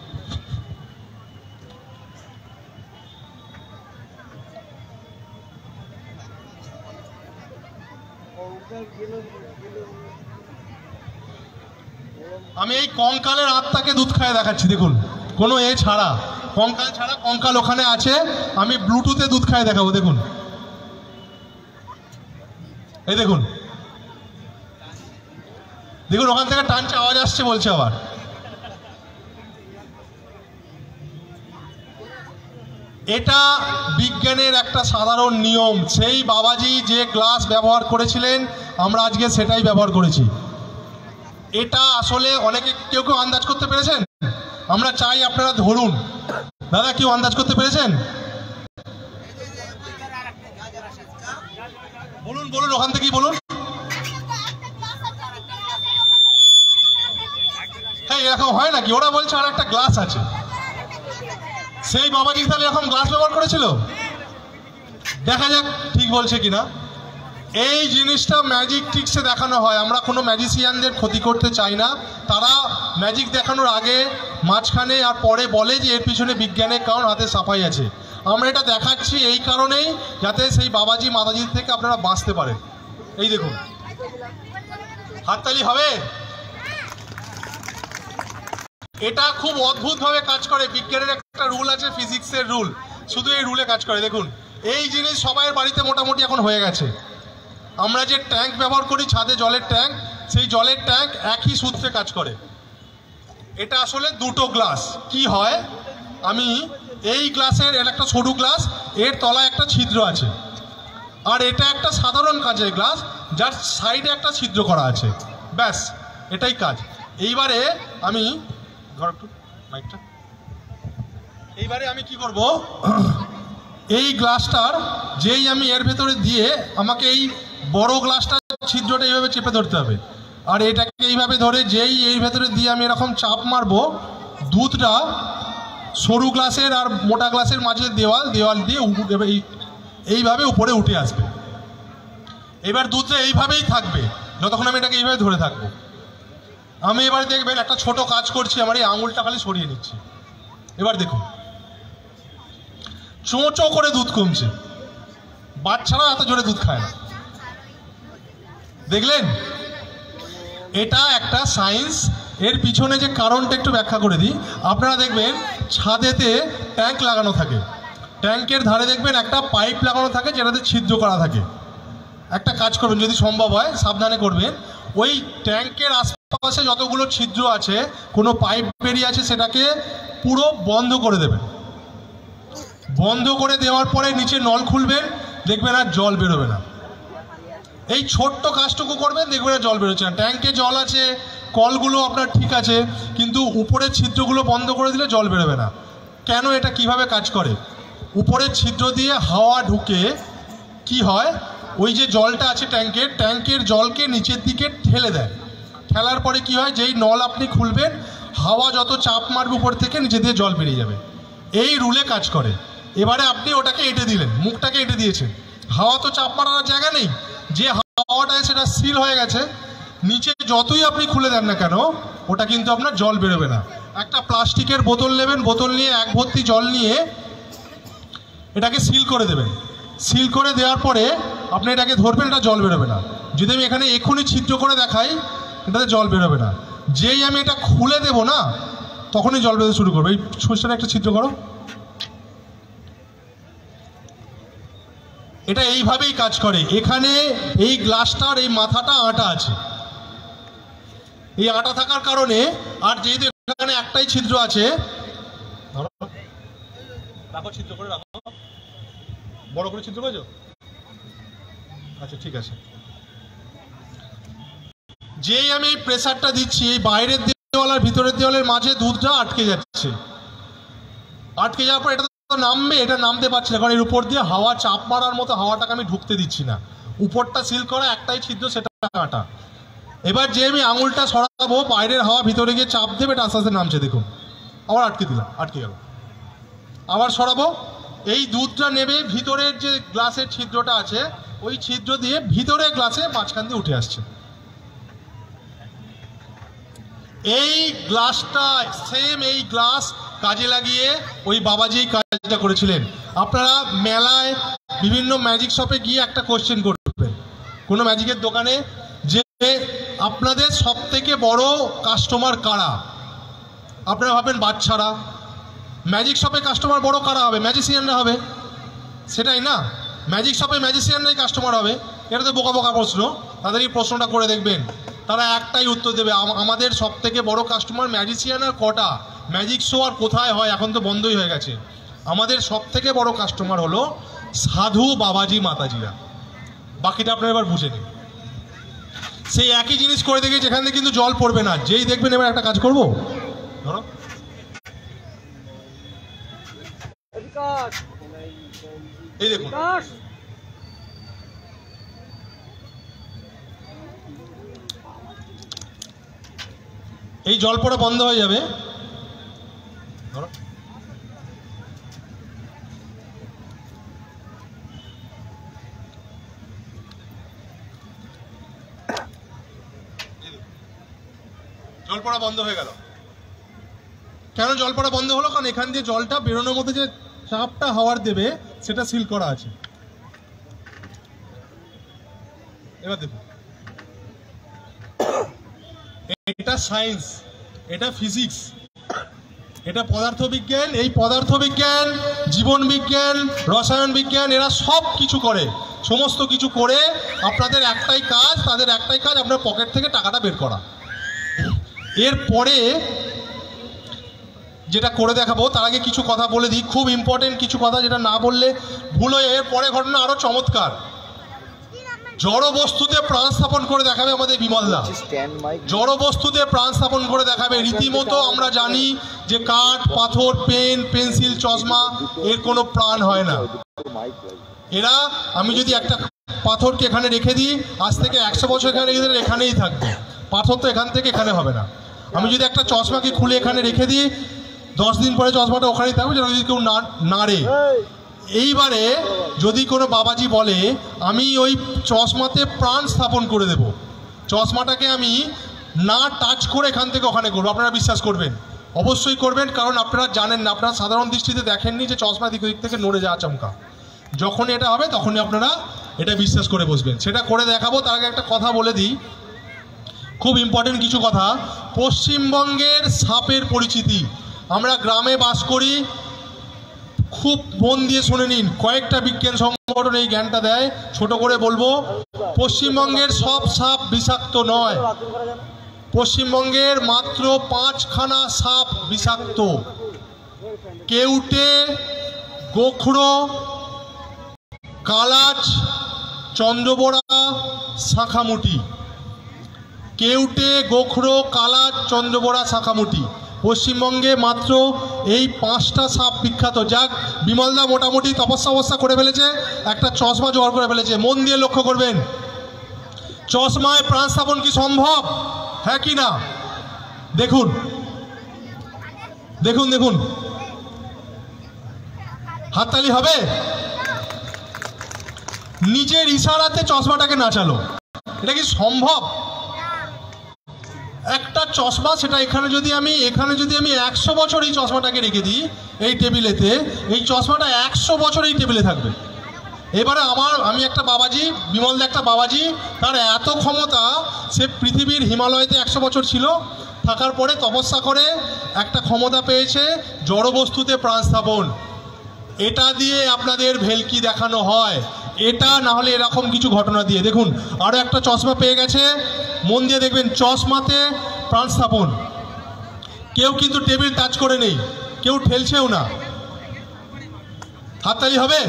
আমি এই কঙ্কালের আত্মাকে দুধ খাইয়ে দেখাচ্ছি, দেখুন, কোনো এ ছাড়া, কঙ্কাল ছাড়া। কঙ্কাল ওখানে আছে, আমি ব্লুটুথে দুধ খাইয়ে দেখাবো, দেখুন। এই দেখুন, দেখুন ওখান থেকে টানছে, আওয়াজ আসছে, বলছে আবার। এটা বিজ্ঞানের একটা সাধারণ নিয়ম। সেই বাবাজি যে গ্লাস ব্যবহার করেছিলেন, আমরা আজকে সেটাই ব্যবহার করেছি। এটা আসলে অনেকে কেউ কেউ আন্দাজ করতে পেরেছেন? আমরা চাই আপনারা ধরুন। দাদা, কেউ আন্দাজ করতে পেরেছেন? বলুন বলুন, ওখান থেকেই বলুন। হ্যাঁ, এরকম হয় নাকি? ওরা বলছে আর একটা গ্লাস আছে। সেই বাবাজি তাহলে এরকম গ্লাস ব্যবহার করেছিল? দেখা যাক ঠিক বলছে কিনা। এই জিনিসটা ম্যাজিক ট্রিক্সে দেখানো হয়। আমরা কোনো ম্যাজিশিয়ানদের ক্ষতি করতে চাই না। তারা ম্যাজিক দেখানোর আগে, মাঝখানে আর পরে বলে যে এর পিছনে বিজ্ঞানের কারণ, হাতে সাফাই আছে। আমরা এটা দেখাচ্ছি এই কারণেই, যাতে সেই বাবাজি মাতাজির থেকে আপনারা বাঁচতে পারেন। এই দেখুন, হাততালি হবে। এটা খুব অদ্ভুতভাবে কাজ করে। বিজ্ঞানের একটা রুল আছে, ফিজিক্সের রুল, শুধু এই রুলে কাজ করে। দেখুন, এই জিনিস সবাই বাড়িতে মোটামুটি এখন হয়ে গেছে। আমরা যে ট্যাঙ্ক ব্যবহার করি, ছাদে জলের ট্যাঙ্ক, সেই জলের ট্যাঙ্ক একই সূত্রে কাজ করে। এটা আসলে দুটো গ্লাস। কি হয়, আমি এই গ্লাসের, এর একটা সরু গ্লাস, এর তলায় একটা ছিদ্র আছে, আর এটা একটা সাধারণ কাঁচের গ্লাস, যার সাইডে একটা ছিদ্র করা আছে। ব্যাস, এটাই কাজ। এইবারে আমি মাইকটা, এইবারে আমি কি করব, এই গ্লাসটার যেই আমি এর ভেতরে দিয়ে, আমাকে এই বড় গ্লাসটার ছিদ্রটা এইভাবে চেপে ধরতে হবে। আর এটাকে এইভাবে ধরে যেই এই ভেতরে দিয়ে আমি এরকম চাপ মারবো, দুধটা সরু গ্লাসের আর মোটা গ্লাসের মাঝে দেওয়াল দিয়ে এইভাবে উপরে উঠে আসবে। এবার দুধটা এইভাবেই থাকবে যতক্ষণ আমি এটাকে এইভাবে ধরে থাকবো। আমি এবার দেখবেন একটা ছোট কাজ করছি, আমার এই আঙুলটা খালি সরিয়ে নিচ্ছি। এবার দেখুন চোঁচো করে দুধ কমছে, বাচ্চারা এত জোরে দুধ খায় না, দেখলেন? এটা একটা সায়েন্স। এর পিছনে যে কারণটা একটু ব্যাখ্যা করে দিই। আপনারা দেখবেন ছাদেতে ট্যাঙ্ক লাগানো থাকে, ট্যাঙ্কের ধারে দেখবেন একটা পাইপ লাগানো থাকে যেটাতে ছিদ্র করা থাকে। একটা কাজ করবেন, যদি সম্ভব হয় সাবধানে করবেন, ওই ট্যাঙ্কের আশপাশে যতগুলো ছিদ্র আছে, কোনো পাইপ বেরিয়ে আছে, সেটাকে পুরো বন্ধ করে দেবেন। বন্ধ করে দেওয়ার পরে নিচে নল খুলবেন, দেখবেন আর জল বেরোবে না। এই ছোট্ট কাজটুকু করবেন, দেখবেন আর জল বেরোচ্ছে না। ট্যাঙ্কে জল আছে, কলগুলো আপনার ঠিক আছে, কিন্তু উপরের ছিদ্রগুলো বন্ধ করে দিলে জল বেরোবে না। কেন? এটা কিভাবে কাজ করে? উপরের ছিদ্র দিয়ে হাওয়া ঢুকে কি হয়, ওই যে জলটা আছে ট্যাঙ্কের জলকে নিচের দিকে ঠেলে দেয়। ঠেলার পরে কি হয়, যেই নল আপনি খুলবেন, হাওয়া যত চাপ মারবে উপর থেকে নিচে দিয়ে জল বেরিয়ে যাবে। এই রুলে কাজ করে। এবারে আপনি ওটাকে এঁটে দিলেন, মুখটাকে এঁটে দিয়েছেন, হাওয়া তো চাপ মারার জায়গা নেই, যে হাওয়াটা সেটা সিল হয়ে গেছে। নিচে যতই আপনি খুলে দেন না কেন, ওটা কিন্তু আপনার জল বেরোবে না। একটা প্লাস্টিকের বোতল নেবেন, বোতল নিয়ে এক ভর্তি জল নিয়ে এটাকে সিল করে দেবেন। সিল করে দেওয়ার পরে আপনি এটাকে ধরবেন, এটা জল বেরোবে না। যদি আমি এখানে এক্ষুনি ছিদ্র করে দেখাই, এটাতে জল বেরোবে না। যেই আমি এটা খুলে দেব না, তখনই জল বেরোতে শুরু করবে। এই সুইচটা একটা ছিদ্র করো। এটা এইভাবেই কাজ করে। এখানে এই গ্লাসটার এই মাথাটা আটা আছে, এই আটা থাকার কারণে, আর যেহেতু এখানে একটাই ছিদ্র আছে, রাখো ছিদ্র করে রাখো, বড় করে ছিদ্র করেছো? আচ্ছা ঠিক আছে। যেই আমি এই প্রেসারটা দিচ্ছি, এই বাইরের দেওয়াল আর ভিতরের দেওয়ালের মাঝে দুধটা আটকে যাচ্ছে। আটকে যাওয়ার পর এটা তো নামবে, এটা নামতে পারছি না, কারণ এর উপর দিয়ে হাওয়া চাপ মারার মতো হাওয়াটাকে আমি ঢুকতে দিচ্ছি না। উপরটা সিল করা, একটাই ছিদ্র, সেটা আটা। এবার যে আমি আঙুলটা সরাবো, বাইরের হাওয়া ভিতরে গিয়ে চাপ দেবে, এটা আস্তে আস্তে নামছে। দেখুন, আবার আটকে দিলাম, আটকে গেল। আবার সরাবো, এই দুধটা নেবে, ভিতরের যে গ্লাসের ছিদ্রটা আছে, ওই ছিদ্র দিয়ে ভিতরে গ্লাসে মাঝখান দিয়ে উঠে আসছে। এই গ্লাসটা সেম, এই গ্লাস কাজে লাগিয়ে ওই বাবাজি কাজটা করেছিলেন। আপনারা মেলায় বিভিন্ন ম্যাজিক শপে গিয়ে একটা কোশ্চেন করবেন, কোনো ম্যাজিকের দোকানে, যে আপনাদের সব থেকে বড় কাস্টমার কারা? আপনারা ভাবেন বাচ্চারা। ম্যাজিক শপে কাস্টমার বড় কারা হবে? ম্যাজিশিয়ানরা হবে, সেটাই না? ম্যাজিক শপে ম্যাজিশিয়ানরাই কাস্টমার হবে। এটা তো বোকা বোকা প্রশ্ন, তাদের এই প্রশ্নটা করে দেখবেন, তারা একটাই উত্তর দেবে, আমাদের সব থেকে বড় কাস্টমার ম্যাজিশিয়ান। আর কটা ম্যাজিক শো আর কোথায় হয়, এখন তো বন্ধই হয়ে গেছে। আমাদের সব থেকে বড় কাস্টমার হলো সাধু বাবাজি মাতাজিরা। বাকিটা আপনারা এবার বুঝে নিন। সেই একই জিনিস করে দেখি, যেখানে কিন্তু জল পড়বে না। যেই দেখবেন, এবার একটা কাজ করবো, ধরো এই দেখুন, এই জল পড়া বন্ধ হয়ে যাবে। ধরো, জল পড়া বন্ধ হয়ে গেল। কেন জল পড়া বন্ধ হলো? কারণ এখান দিয়ে জলটা বেরোনোর মধ্যে যে চাপটা হাওয়ার দেবে, সেটা সিল করা আছে। এবার দেখুন, এটা সায়েন্স, এটা ফিজিক্স, এটা পদার্থবিজ্ঞান। এই পদার্থবিজ্ঞান, জীবন বিজ্ঞান, রসায়ন বিজ্ঞান, এরা সব কিছু করে, সমস্ত কিছু করে আপনাদের একটাই কাজ, তাদের একটাই কাজ, আপনার পকেট থেকে টাকাটা বের করা। এরপরে যেটা করে দেখাবো, তার আগে কিছু কথা বলে দিই, খুব ইম্পর্টেন্ট কিছু কথা, যেটা না বললে ভুল হয়ে। এরপরে ঘটনা আরো চমৎকার। জড় বস্তুতে প্রাণ স্থাপন করে দেখাবে আমাদের বিমলদা। জড় বস্তুতে প্রাণ স্থাপন করে দেখাবে। রীতিমতো আমরা জানি যে কাঠ, পাথর, পেন, পেন্সিল, চশমা, এর কোনো প্রাণ হয় না। এরা, আমি যদি একটা পাথরকে এখানে রেখে দিই, আজ থেকে 100 বছর এখানে রেখে দিলে এখানেই থাকবে। পাথর তো এখান থেকে এখানে হবে না। আমি যদি একটা চশমাকে খুলে এখানে রেখে দিই, 10 দিন পরে চশমাটা ওখানেই থাকবে, যেন যদি কেউ নাড়ে। এইবারে যদি কোনো বাবাজি বলে, আমি ওই চশমাতে প্রাণ স্থাপন করে দেব, চশমাটাকে আমি না টাচ করে এখান থেকে ওখানে করবো। আপনারা বিশ্বাস করবেন? অবশ্যই করবেন, কারণ আপনারা জানেন না, আপনারা সাধারণ দৃষ্টিতে দেখেননি যে চশমা দিক থেকে নড়ে যাওয়া চমকা। যখন এটা হবে তখনই আপনারা এটা বিশ্বাস করে বসবেন। সেটা করে দেখাবো। তার আগে একটা কথা বলে দিই, খুব ইম্পর্টেন্ট কিছু কথা। পশ্চিমবঙ্গের সাপের পরিচিতি, আমরা গ্রামে বাস করি, খুব মন দিয়ে শুনে নিন। কয়েকটা বিজ্ঞান সংগঠন এই জ্ঞানটা দেয়, ছোট করে বলবো। পশ্চিমবঙ্গের সব সাপ বিষাক্ত নয়, পশ্চিমবঙ্গের মাত্র 5খানা সাপ বিষাক্ত। কেউটে, গোখরো, কালাচ, চন্দ্রবোড়া, শাঁখামুটি। কেউটে, গোখরো, কালাচ, চন্দ্রবোড়া, শাঁখামুটি। পশ্চিমবঙ্গে মাত্র এই 5টা সাপ বিখ্যাত। যাক, বিমলদা মোটামুটি তপস্যা অবস্থা করে ফেলেছে, একটা চশমা জোগাড় করে ফেলেছে। মন দিয়ে লক্ষ্য করবেন, চশমায় প্রাণ স্থাপন কি সম্ভব? হ্যাঁ কি না? দেখুন দেখুন দেখুন, হাততালি হবে। নিজের ইশারাতে চশমাটাকে নাচালো, এটা কি সম্ভব? একটা চশমা, সেটা এখানে যদি আমি 100 বছর এই চশমাটাকে রেখে দিই এই টেবিলেতে, এই চশমাটা 100 বছর এই টেবিলে থাকবে। এবারে আমি একটা বাবাজি, বিমলদা একটা বাবাজি, তার এত ক্ষমতা, সে পৃথিবীর হিমালয়তে 100 বছর ছিল, থাকার পরে তপস্যা করে একটা ক্ষমতা পেয়েছে জড়বস্তুতে প্রাণ স্থাপন। এটা দিয়ে আপনাদের ভেলকি দেখানো হয়, এটা না হলে এরকম কিছু ঘটনা দিয়ে। দেখুন, আরও একটা চশমা পেয়ে গেছে, মন দিয়ে দেখবেন, চশমাতে প্রাণ স্থাপন। কেউ কিন্তু টেবিল টাচ করে নেই, কেউ ঠেলছেও না। হাততালি হবে।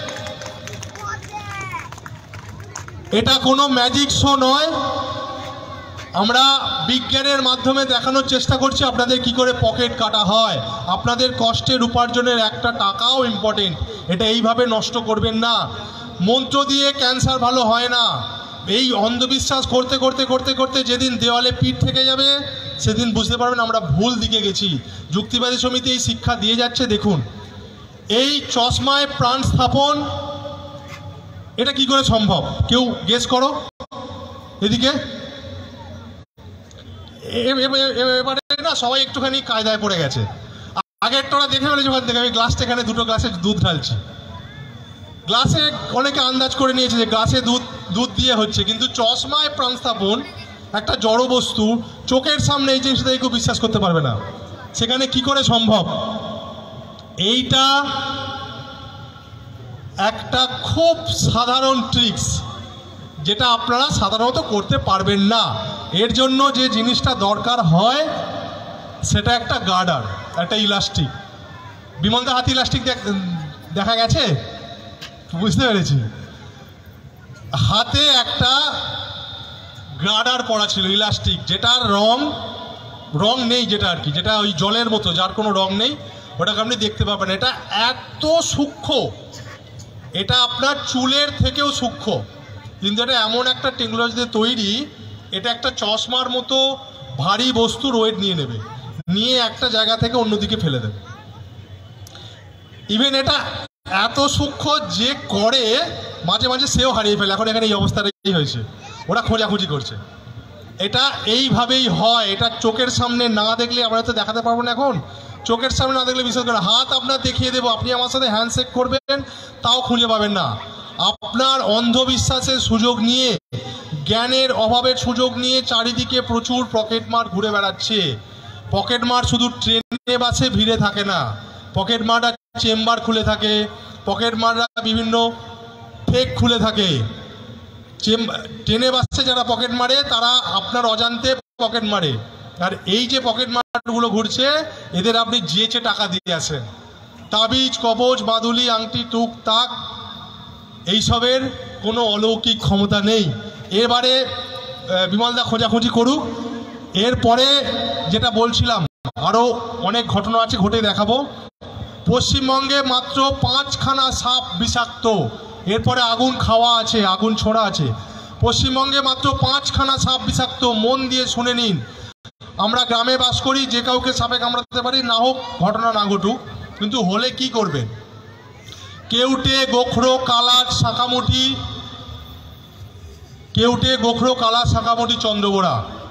এটা কোনো ম্যাজিক শো নয়, আমরা বিজ্ঞানের মাধ্যমে দেখানোর চেষ্টা করছি আপনাদের কি করে পকেট কাটা হয়। আপনাদের কষ্টের উপার্জনের একটা টাকাও ইম্পর্টেন্ট, এটা এইভাবে নষ্ট করবেন না। মন্ত্র দিয়ে ক্যান্সার ভালো হয় না। এই অন্ধবিশ্বাস করতে করতে করতে করতে যেদিন দেওয়ালে পিঠ থেকে যাবে, সেদিন বুঝতে পারবেন আমরা ভুল দিকে গেছি। যুক্তিবাদী সমিতি এই শিক্ষা দিয়ে যাচ্ছে। দেখুন, এই চশমায় প্রাণ স্থাপন, এটা কি করে সম্ভব? কেউ গেস করো এদিকে। এবারে না সবাই একটুখানি কায়দায় পড়ে গেছে। আগেরটা ওরা দেখে ফেলেছে, ওখান থেকে আমি গ্লাসটা, এখানে 2টো গ্লাসে দুধ ঢালছি। গ্লাসে অনেকে আন্দাজ করে নিয়েছে যে গ্লাসে দুধ দিয়ে হচ্ছে, কিন্তু চশমায় প্রাণ স্থাপন একটা জড় বস্তু চোখের সামনে, এই জিনিসটা কেউ বিশ্বাস করতে পারবে না। সেখানে কি করে সম্ভব? এইটা একটা খুব সাধারণ ট্রিক্স, যেটা আপনারা সাধারণত করতে পারবেন না। এর জন্য যে জিনিসটা দরকার হয় সেটা একটা গার্ডার, একটা ইলাস্টিক। বিমলদা হাতে ইলাস্টিক দেখা গেছে, বুঝতে পেরেছি। হাতে একটা গার্ডার পড়া ছিল, ইলাস্টিক, যেটার রং নেই, যেটা আর কি, যেটা ওই জলের মতো, যার কোনো রং নেই, ওটাকে আপনি দেখতে পাবেন। এটা এত সূক্ষ্ম, এটা আপনার চুলের থেকেও সূক্ষ্ম, কিন্তু এটা এমন একটা টেকনোলজিতে তৈরি, এটা একটা চশমার মতো ভারী বস্তুর ওয়েট নিয়ে নেবে, নিয়ে একটা জায়গা থেকে অন্যদিকে ফেলে দেবে। ইভেন এটা এত সূক্ষ্ম যে করে মাঝে মাঝে সেও হারিয়ে ফেলে। এখন এখানে এই অবস্থাটাই হয়েছে, ওরা খোঁজাখুঁজি করছে। এটা এইভাবেই হয়, এটা চোখের সামনে না দেখলে আমরা তো দেখাতে পারবো না। এখন চোখের সামনে না দেখলে বিশেষ করে হাত আপনার দেখিয়ে দেবো, আপনি আমার সাথে হ্যান্ডশেক করবেন, তাও খুঁজে পাবেন না। আপনার অন্ধবিশ্বাসের সুযোগ নিয়ে, জ্ঞানের অভাবের সুযোগ নিয়ে চারিদিকে প্রচুর পকেটমার ঘুরে বেড়াচ্ছে। পকেটমার শুধু ট্রেনে বাসে ভিড়ে থাকে না, পকেটমাররা চেম্বার খুলে থাকে, পকেটমাররা বিভিন্ন ফেক খুলে থাকে। ট্রেনে বাসে যারা পকেট মারে তারা আপনার অজান্তে পকেট মারে। আর এই যে পকেট মারগুলো ঘুরছে, এদের আপনি জিয়েছে টাকা দিয়ে আসেন। তাবিজ, কবজ, বাদুলি, আংটি, টুক তাক, এইসবের কোনো অলৌকিক ক্ষমতা নেই। এবারে বিমলদা খোঁজাখুঁজি করুক। এরপরে যেটা বলছিলাম, আরও অনেক ঘটনা আছে, ঘটে দেখাবো। পশ্চিমবঙ্গে মাত্র 5খানা সাপ বিষাক্ত, এরপরে আগুন খাওয়া আছে, আগুন ছোড়া আছে। পশ্চিমবঙ্গে মাত্র 5খানা সাপ বিষাক্ত, মন দিয়ে শুনে নিন। আমরা গ্রামে বাস করি, যে কাউকে সাপে কামড়াতে পারি, না হোক ঘটনা না ঘটুক, কিন্তু হলে কি করবেন? কেউটে, গোখরো, কালাচ, শাঁখামুঠি, কেউটে, গোখরো, কালাচ, শাঁখামুঠি, চন্দ্রবোড়া,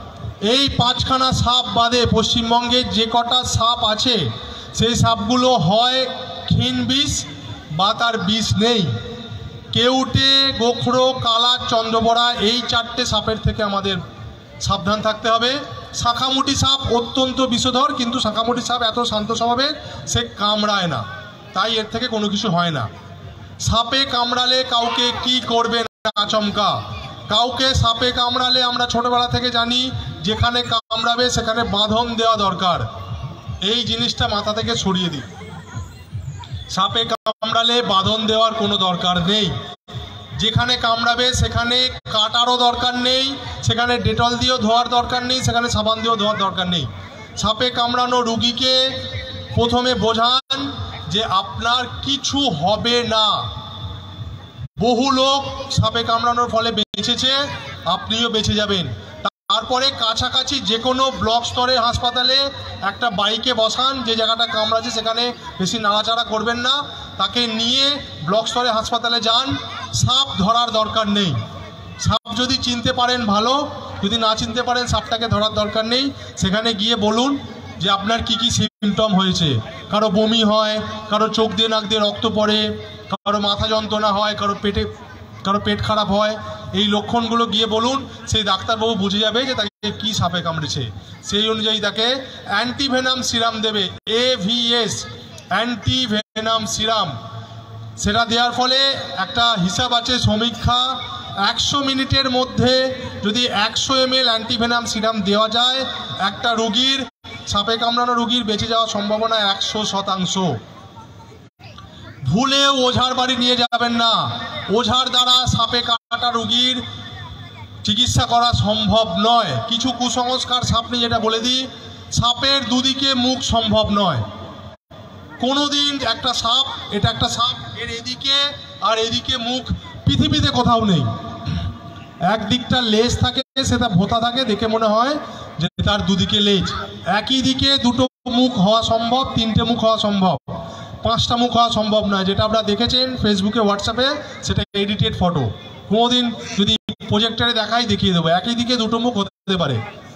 এই 5খানা সাপ বাদে পশ্চিমবঙ্গের যে কটা সাপ আছে সেই সাপগুলো হয় ক্ষীণ বিষ বা তার বিষ নেই। কেউটে, গোখরো, কালা, চন্দ্রবড়া এই 4টে সাপের থেকে আমাদের সাবধান থাকতে হবে। শাঁখামুটি সাপ অত্যন্ত বিষধর, কিন্তু শাঁখামুটি সাপ এত শান্ত স্বভাবের, সে কামড়ায় না, তাই এর থেকে কোনো কিছু হয় না। সাপে কামড়ালে কাউকে কি করবেন আচমকা, কাউকে সাপে কামড়ালে আমরা ছোটবেলা থেকে জানি যেখানে কামড়াবে সেখানে বাঁধন দেওয়া দরকার। এই জিনিসটা মাথা থেকে সরিয়ে দিই। সাপে কামড়ালে বাঁধন দেওয়ার কোনো দরকার নেই। যেখানে কামড়াবে সেখানে কাটারও দরকার নেই, সেখানে ডেটল দিয়েও ধোয়ার দরকার নেই, সেখানে সাবান দিয়েও ধোয়ার দরকার নেই। সাপে কামড়ানো রুগীকে প্রথমে বোঝান যে আপনার কিছু হবে না। বহু লোক সাপে কামড়ানোর ফলে বেঁচেছে, আপনিও বেঁচে যাবেন। তারপরে কাছাকাছি যে কোনো ব্লক স্তরে হাসপাতালে একটা বাইকে বসান, যে জায়গাটা কামড়াচ্ছে সেখানে বেশি নাড়াচাড়া করবেন না, তাকে নিয়ে ব্লক স্তরে হাসপাতালে যান। সাপ ধরার দরকার নেই। সাপ যদি চিনতে পারেন ভালো, যদি না চিনতে পারেন সাপটাকে ধরার দরকার নেই। সেখানে গিয়ে বলুন যে আপনার কি কি সিমটম হয়েছে। কারো বমি হয়, কারো চোখ দিয়ে নাক দিয়ে রক্ত পড়ে, কারো মাথা যন্ত্রণা হয়, কারো পেট খারাপ হয়। এই লক্ষণগুলো গিয়ে বলুন, সেই ডাক্তারবাবু বুঝে যাবে যে তাকে কি সাপে কামড়েছে। সেই অনুযায়ী তাকে অ্যান্টিভেনাম সিরাম দেবে, AVS অ্যান্টিভেনাম সিরাম। সেটা দেওয়ার ফলে একটা হিসাব আছে, সমীক্ষা, 100 মিনিটের মধ্যে যদি 100 ml অ্যান্টিভেনাম সিরাম দেওয়া যায়, একটা রোগীর, সাপে কামড়ানো রোগীর বেঁচে যাওয়ার সম্ভাবনা 100%। ভুলে ওঝার বাড়ি নিয়ে যাবেন না। ওঝার দ্বারা সাপে কাটা রোগীর চিকিৎসা করা সম্ভব নয়। কিছু কুসংস্কার সাপ নিয়ে যেটা বলে দিই, সাপের দুদিকে মুখ সম্ভব নয়। কোনোদিন একটা সাপ, এটা একটা সাপ, এর এদিকে আর এদিকে মুখ পৃথিবীতে কোথাও নেই। একদিকটা লেজ থাকে, সেটা ভোতা থাকে, দেখে মনে হয় যে তার দুদিকে লেজ। একই দিকে দুটো মুখ হওয়া সম্ভব, 3টে মুখ হওয়া সম্ভব, 5টা মুখ হওয়া সম্ভব নয়। যেটা আপনারা দেখেছেন ফেসবুকে, হোয়াটসঅ্যাপে, সেটা এডিটেড ফটো। কোনোদিন যদি প্রজেক্টরে দেখাই দেখিয়ে দেবো, একই দিকে দুটো মুখ হতে পারে।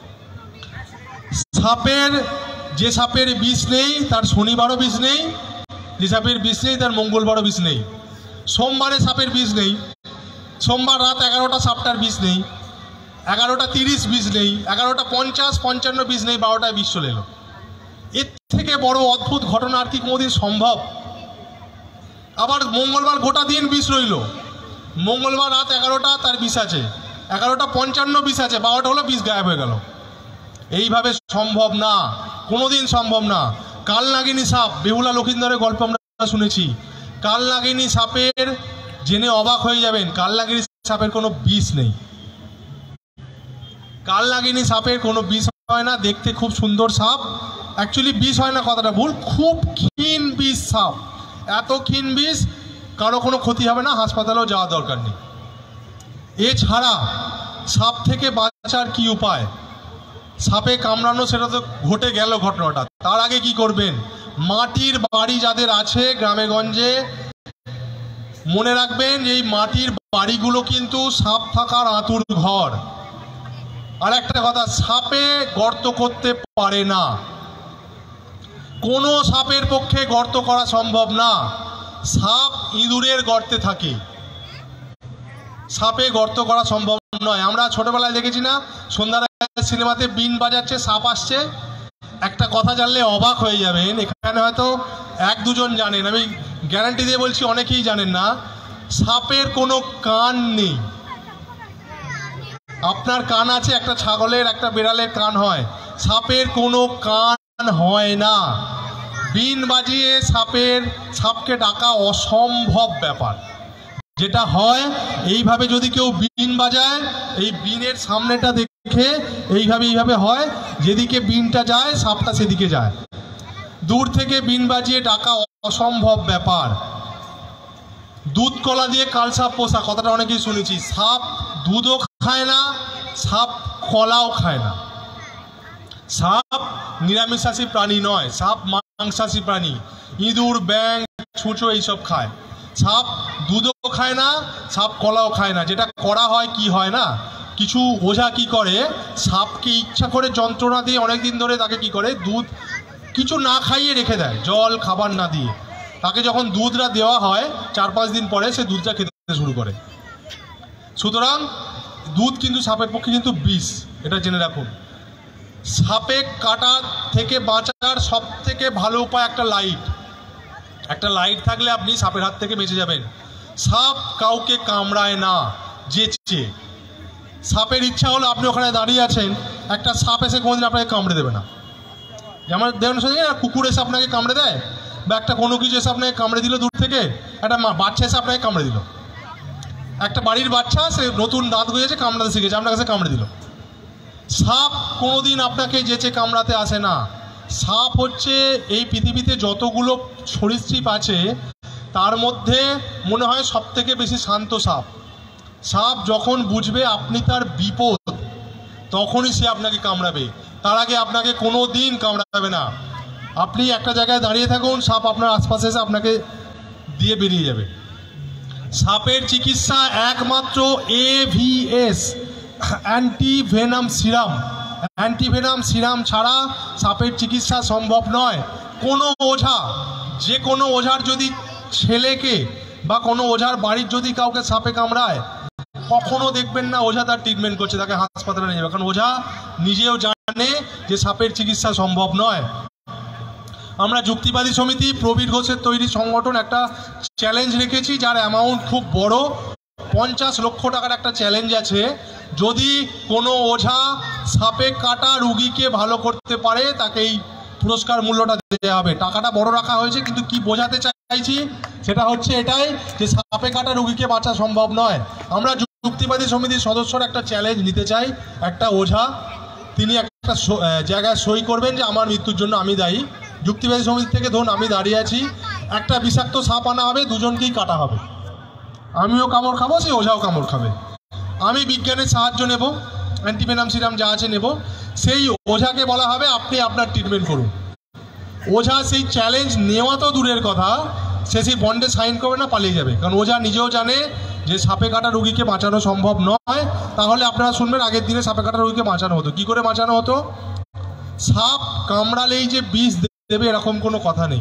সাপের, যে সাপের বিষ নেই তার শনিবারও বিষ নেই, যে সাপের বিষ নেই তার মঙ্গলবারও বিষ নেই। সোমবারে সাপের বিষ নেই, সোমবার রাত 11টা সাপটার বিষ নেই, 11:30 বিষ নেই, 11:50, 55 বিষ নেই, 12টায় বিষ চলে এলো। এর থেকে বড় অদ্ভুত ঘটনা আর কি কোনোদিন সম্ভব? আবার মঙ্গলবার গোটা দিন বিষ রইল, মঙ্গলবার রাত 11টা তার বিষ আছে, 11:55 বিষ আছে, 12টা হলো বিষ গায়েব হয়ে গেল। এইভাবে সম্ভব না, কোনোদিন সম্ভব না। কালনাগিনী সাপ, বেহুলা লক্ষিন্দরের গল্প আমরা শুনেছি। কালনাগিনী সাপের জেনে অবাক হয়ে যাবেন, কালনাগিনী সাপের কোনো বিষ নেই। কালনাগিনী সাপের কোনো বিষ হয় না, দেখতে খুব সুন্দর সাপ। অ্যাকচুয়ালি বিষ হয় না, কথাটা ভুল, খুব ক্ষীণ বিষ সাপ। এত ক্ষীণ বিষ, কারো কোনো ক্ষতি হবে না, হাসপাতালেও যাওয়া দরকার নেই। এছাড়া সাপ থেকে বাঁচার কি উপায়? সাপে কামড়ানো সেটা তো ঘটে গেল ঘটনাটা, তার আগে কি করবেন? মাটির বাড়ি যাদের আছে গ্রামে গঞ্জে, মনে রাখবেন এই মাটির বাড়িগুলো কিন্তু সাপ থাকার আঁতুর ঘর। আর একটা কথা, সাপে গর্ত করতে পারে না, কোনো সাপের পক্ষে গর্ত করা সম্ভব না। সাপ ইঁদুরের গর্তে থাকে, সাপে গর্ত করা সম্ভব নয়। আমরা ছোটবেলায় দেখেছি না, সন্ধ্যার সিনেমাতে বিন বাজাচ্ছে, সাপ আসছে। একটা কথা জানলে অবাক হয়ে যাবেন, এখানে হয়তো 1-2 জন জানেন, আমি গ্যারান্টি দিয়ে বলছি অনেকেই জানেন না, সাপের কোনো কান নেই। আপনার কান আছে, একটা ছাগলের, একটা বিড়ালের কান হয়, সাপের কোনো কান হয় না। বিন বাজিয়ে সাপকে ডাকা অসম্ভব ব্যাপার। যেটা হয়, এইভাবে যদি কেউ বিন বাজায়, এই বিনের সামনেটা দেখে এইভাবে হয়, যেদিকে বিনটা যায় সাপটা সেদিকে যায়। দূর থেকে বিন বাজিয়ে ডাকা অসম্ভব ব্যাপার। দুধ কলা দিয়ে কালসাপ পোষা, কথাটা অনেকেই শুনেছি। সাপ দুধও খায় না, সাপ কলাও খায় না। সাপ নিরামিষাশী প্রাণী নয়, সাপ মাংসাশী প্রাণী। ইঁদুর, ব্যাঙ, ছুঁচো এইসব খায়। সাপ দুধও খায় না, সাপ কলাও খায় না। যেটা করা হয় কি হয় না, কিছু ওঝা কি করে, সাপকে ইচ্ছা করে যন্ত্রণা দিয়ে অনেক দিন ধরে তাকে কি করে, দুধ কিছু না খাইয়ে রেখে দেয়, জল খাবার না দিয়ে। তাকে যখন দুধটা দেওয়া হয় 4-5 দিন পরে সে দুধটা খেতে শুরু করে। সুতরাং দুধ কিন্তু সাপের পক্ষে কিন্তু বিষ, এটা জেনে রাখুন। সাপে কাটা থেকে বাঁচার সব থেকে ভালো উপায় একটা লাইট। একটা লাইট থাকলে আপনি সাপের হাত থেকে বেঁচে যাবেন। সাপ কাউকে কামড়ায় না, যেচে। সাপের ইচ্ছা হলো আপনি ওখানে দাঁড়িয়ে আছেন, একটা সাপ এসে কোনোদিন আপনাকে কামড়ে দেবে না। যেমন দেখুন কুকুর এসে আপনাকে কামড়ে দেয়, বা একটা কোনো কিছু এসে আপনাকে কামড়ে দিল দূর থেকে, একটা বাচ্চা এসে আপনাকে কামড়ে দিল, একটা বাড়ির বাচ্চা সে নতুন দাঁত গজিয়েছে, কামড়াতে শিখেছে, আপনার কাছে কামড়ে দিল। সাপ কোনোদিন আপনাকে যেচে কামড়াতে আসে না। সাপ হচ্ছে এই পৃথিবীতে যতগুলো সরীসৃপ আছে তার মধ্যে মনে হয় সব থেকে বেশি শান্ত সাপ। সাপ যখন বুঝবে আপনি তার বিপদ, তখনই সে আপনাকে কামড়াবে, তার আগে আপনাকে কোনো দিন কামড়াবে না। আপনি একটা জায়গায় দাঁড়িয়ে থাকুন, সাপ আপনার আশপাশে এসে আপনাকে দিয়ে বেরিয়ে যাবে। সাপের চিকিৎসা একমাত্র AVS, antivenom serum. Antivenom serum ছাড়া সাপের চিকিৎসা সম্ভব নয়। কোনো ওঝা, যে কোনো ওঝার যদি ছেলেকে বা কোনো ওঝার বাড়ির যদি কাউকে সাপে কামড়ায়, কখনো দেখবেন না ওঝা তার ট্রিটমেন্ট করছে, তাকে হাসপাতালে নিয়ে যাবে, কারণ ওঝা নিজেও জানে যে সাপের চিকিৎসা সম্ভব নয়। আমরা যুক্তিবাদী সমিতি, প্রবীর ঘোষের তৈরি সংগঠন একটা চ্যালেঞ্জ রেখেছি, যার অ্যামাউন্ট খুব বড়, 50 লক্ষ টাকার একটা চ্যালেঞ্জ আছে। যদি কোনো ওঝা সাপে কাটা রুগীকে ভালো করতে পারে, তাকে এই পুরস্কার মূল্যটা দেওয়া হবে। টাকাটা বড় রাখা হয়েছে, কিন্তু কি বোঝাতে চাইছি সেটা হচ্ছে এটাই, যে সাপে কাটা রুগীকে বাঁচা সম্ভব নয়। আমরা যুক্তিবাদী সমিতির সদস্যরা একটা চ্যালেঞ্জ নিতে চাই। একটা ওঝা তিনি একটা জায়গায় সই করবেন যে আমার মৃত্যুর জন্য আমি দায়ী। যুক্তিবাদী সমিতি থেকে ধরুন আমি দাঁড়িয়ে আছি, একটা বিষাক্ত সাপ আনা হবে, দুজনকেই কাটা হবে, আমিও কামড় খাবো, সেই ওঝাও কামড় খাবে। আমি বিজ্ঞানের সাহায্য নেব, অ্যান্টিভেনাম সিরাম যা আছে নেব, সেই ওঝাকে বলা হবে আপনি আপনার ট্রিটমেন্ট করুন। ওঝা সেই চ্যালেঞ্জ নেওয়া তো দূরের কথা, সে সেই বন্ডে সাইন করবে না, পালিয়ে যাবে, কারণ ওঝা নিজেও জানে যে সাপে কাটা রুগীকে বাঁচানো সম্ভব নয়। তাহলে আপনারা শুনবেন আগের দিনে সাপে কাটা রুগীকে বাঁচানো হতো, কি করে বাঁচানো হতো? সাপ কামড়ালেই যে বিষ দেবে এরকম কোনো কথা নেই।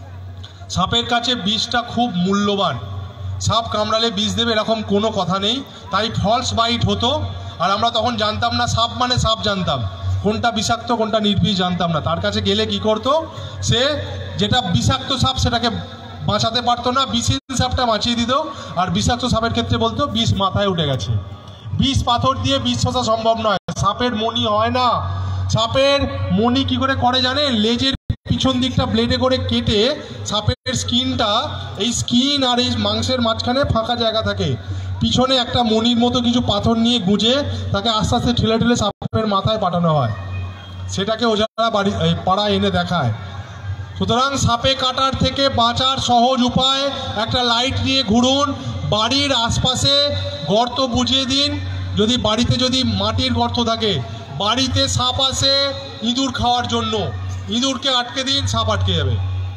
সাপের কাছে বিষটা খুব মূল্যবান, সাপ কামড়ালে বিষ দেবে এরকম কোনো কথা নেই। তাই ফলস বাইট হতো, আর আমরা তখন জানতাম না সাপ মানে সাপ, জানতাম কোনটা বিষাক্ত কোনটা নির্বিষ জানতাম না। তার কাছে গেলে কি করতো, সে যেটা বিষাক্ত সাপ সেটাকে বাঁচাতে পারতো না, বিষের সাপটা বাঁচিয়ে দিত, আর বিষাক্ত সাপের ক্ষেত্রে বলতো বিষ মাথায় উঠে গেছে। বিষ পাথর দিয়ে বিষ শোষা সম্ভব নয়, সাপের মনি হয় না। সাপের মনি কি করে করে জানেন? লেজের পিছন দিকটা ব্লেডে করে কেটে সাপের স্কিনটা, এই স্কিন আর এই মাংসের মাঝখানে ফাঁকা জায়গা থাকে, পিছনে একটা মনির মতো কিছু পাথর নিয়ে গুঁজে তাকে আস্তে আস্তে ঠেলে ঠেলে সাপের মাথায় পাঠানো হয়, সেটাকে ওঝারা পাড়ায় এনে দেখায়। সুতরাং সাপে কাটার থেকে বাঁচার সহজ উপায়, একটা লাইট নিয়ে ঘুরুন, বাড়ির আশপাশে গর্ত বুঝিয়ে দিন। যদি বাড়িতে যদি মাটির গর্ত থাকে, বাড়িতে সাপ আসে ইঁদুর খাওয়ার জন্য, ইঁদুরকে আটকে দিন, সাপ আটকে যাবে।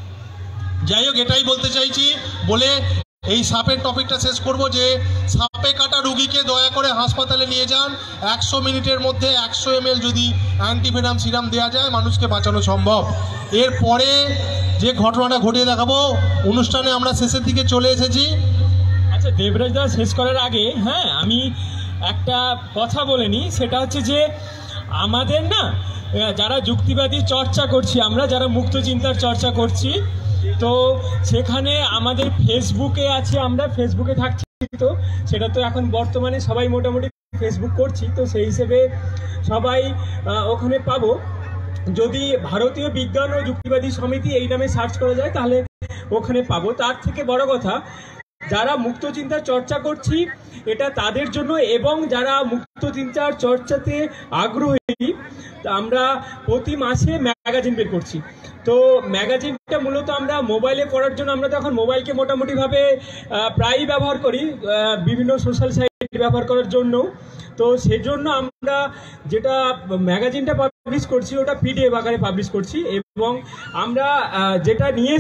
যাই হোক, এটাই বলতে চাইছি বলে এই সাপের টপিকটা শেষ করব, যে সাপে কাটা রুগীকে দয়া করে হাসপাতালে নিয়ে যান। 100 মিনিটের মধ্যে 100 ml যদি অ্যান্টিভেনাম সিরাম দেওয়া যায়, মানুষকে বাঁচানো সম্ভব। এরপরে যে ঘটনাটা ঘটিয়ে দেখাবো, অনুষ্ঠানে আমরা শেষের দিকে চলে এসেছি। আচ্ছা দেবরাজ দা, শেষ করার আগে হ্যাঁ আমি একটা কথা বলে নিই, সেটা হচ্ছে যে আমাদের না যারা যুক্তিবাদী চর্চা করছি, আমরা যারা মুক্ত চিন্তার চর্চা করছি, তো সেখানে আমাদের ফেসবুকে আছে, আমরা ফেসবুকে থাকছি, তো সেটা তো এখন বর্তমানে সবাই মোটামুটি ফেসবুক করছি, তো সেই হিসেবে সবাই ওখানে পাবো। যদি ভারতীয় বিজ্ঞান ও যুক্তিবাদী সমিতি এই নামে সার্চ করা যায় তাহলে ওখানে পাবো। তার থেকে বড় কথা, যারা মুক্ত চিন্তার চর্চা করছি এটা তাদের জন্য, এবং যারা মুক্ত চিন্তার চর্চাতে আগ্রহী, আমরা প্রতি মাসে ম্যাগাজিন বের করছি। তো ম্যাগাজিনটা মূলত আমরা মোবাইলে পড়ার জন্য, আমরা তো এখন মোবাইলকে মোটামুটিভাবে প্রায়ই ব্যবহার করি বিভিন্ন সোশ্যাল সাইট ব্যবহার করার জন্য। তো সেজন্য আমরা যেটা ম্যাগাজিনটা পাবলিশ করছি ওটা PDF আকারে পাবলিশ করছি, এবং আমরা যেটা নিয়ে এসছি এখানে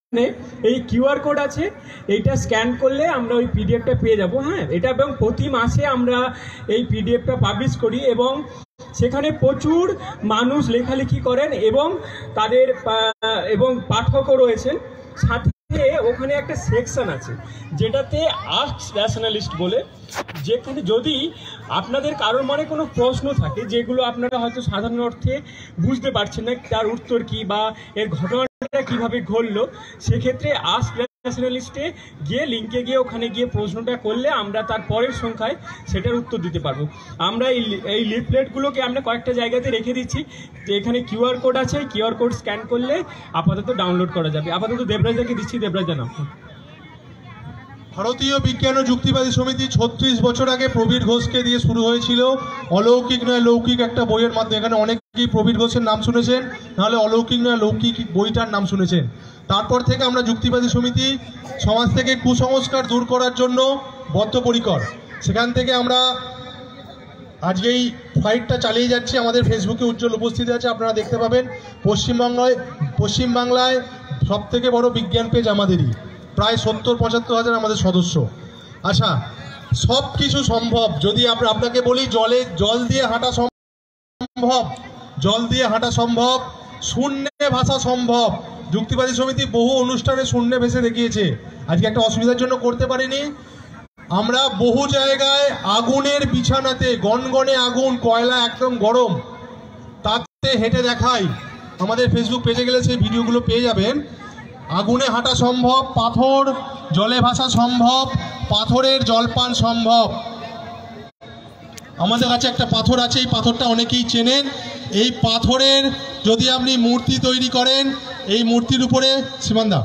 এই কিউআর কোড আছে, এইটা স্ক্যান করলে আমরা ওই পিডিএফটা পেয়ে যাব। হ্যাঁ, এটা এবং প্রতি মাসে আমরা এই পিডিএফটা পাবলিশ করি এবং সেখানে প্রচুর মানুষ লেখালেখি করেন এবং তাদের এবং পাঠকও রয়েছেন। সাথে ওখানে একটা সেকশন আছে যেটাতে আস্ক ন্যাশনালিস্ট বলে, যেখানে যদি আপনাদের কারোর মনে কোনো প্রশ্ন থাকে যেগুলো আপনারা হয়তো সাধারণ অর্থে বুঝতে পারছেন না তার উত্তর কি বা এর ঘটনাটা কিভাবে ঘটলো, সেক্ষেত্রে আস্ক ন্যাশনালিস্টে গিয়ে লিঙ্কে গিয়ে ওখানে গিয়ে প্রশ্নটা করলে আমরা তার পরের সংখ্যায় সেটার উত্তর দিতে পারবো। আমরা এই লিফলেটগুলোকে আমরা কয়েকটা জায়গাতে রেখে দিচ্ছি। তো এখানে কিউআর কোড আছে, কিউআর কোড স্ক্যান করলে আপাতত ডাউনলোড করা যাবে। আপাতত দেবরাজাকে দিচ্ছি, দেবরাজ জানাও। ভারতীয় বিজ্ঞান ও যুক্তিবাদী সমিতি 36 বছর আগে প্রবীর ঘোষকে দিয়ে শুরু হয়েছিল অলৌকিক নয় লৌকিক একটা বইয়ের মাধ্যমে। এখানে অনেকেই প্রবীর ঘোষের নাম শুনেছেন, নাহলে অলৌকিক নয় লৌকিক বইটার নাম শুনেছেন। তারপর থেকে আমরা যুক্তিবাদী সমিতি সমাজ থেকে কুসংস্কার দূর করার জন্য বদ্ধপরিকর। সেখান থেকে আমরা আজকে এই ফাইটটা চালিয়ে যাচ্ছি। আমাদের ফেসবুকে উজ্জ্বল উপস্থিতি আছে, আপনারা দেখতে পাবেন। পশ্চিমবাংলায় সবথেকে বড় বিজ্ঞান পেজ আমাদেরই, প্রায় 70-75 হাজার আমাদের সদস্য। আচ্ছা, সব কিছু সম্ভব যদি আপনাকে বলি জল দিয়ে হাঁটা সম্ভব, জল দিয়ে হাঁটা সম্ভব, শূন্যে ভাষা সম্ভব। যুক্তিবাদী সমিতি বহু অনুষ্ঠানে শূন্যে ভেসে দেখিয়েছে। আজকে একটা অসুবিধার জন্য করতে পারিনি। আমরা বহু জায়গায় আগুনের বিছানাতে, গনগনে আগুন, কয়লা একদম গরম, তাতে হেঁটে দেখাই। আমাদের ফেসবুক পেজে গেলে সেই ভিডিওগুলো পেয়ে যাবেন। আগুনে হাঁটা সম্ভব, পাথর জলে ভাসা সম্ভব, পাথরের জলপান সম্ভব। আমাদের কাছে একটা পাথর আছে, এই পাথরটা অনেকেই চেনেন। এই পাথরের যদি আপনি মূর্তি তৈরি করেন, এই মূর্তির উপরে সীমান্দা,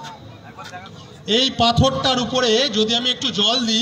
এই পাথরটার উপরে যদি আমি একটু জল দিই,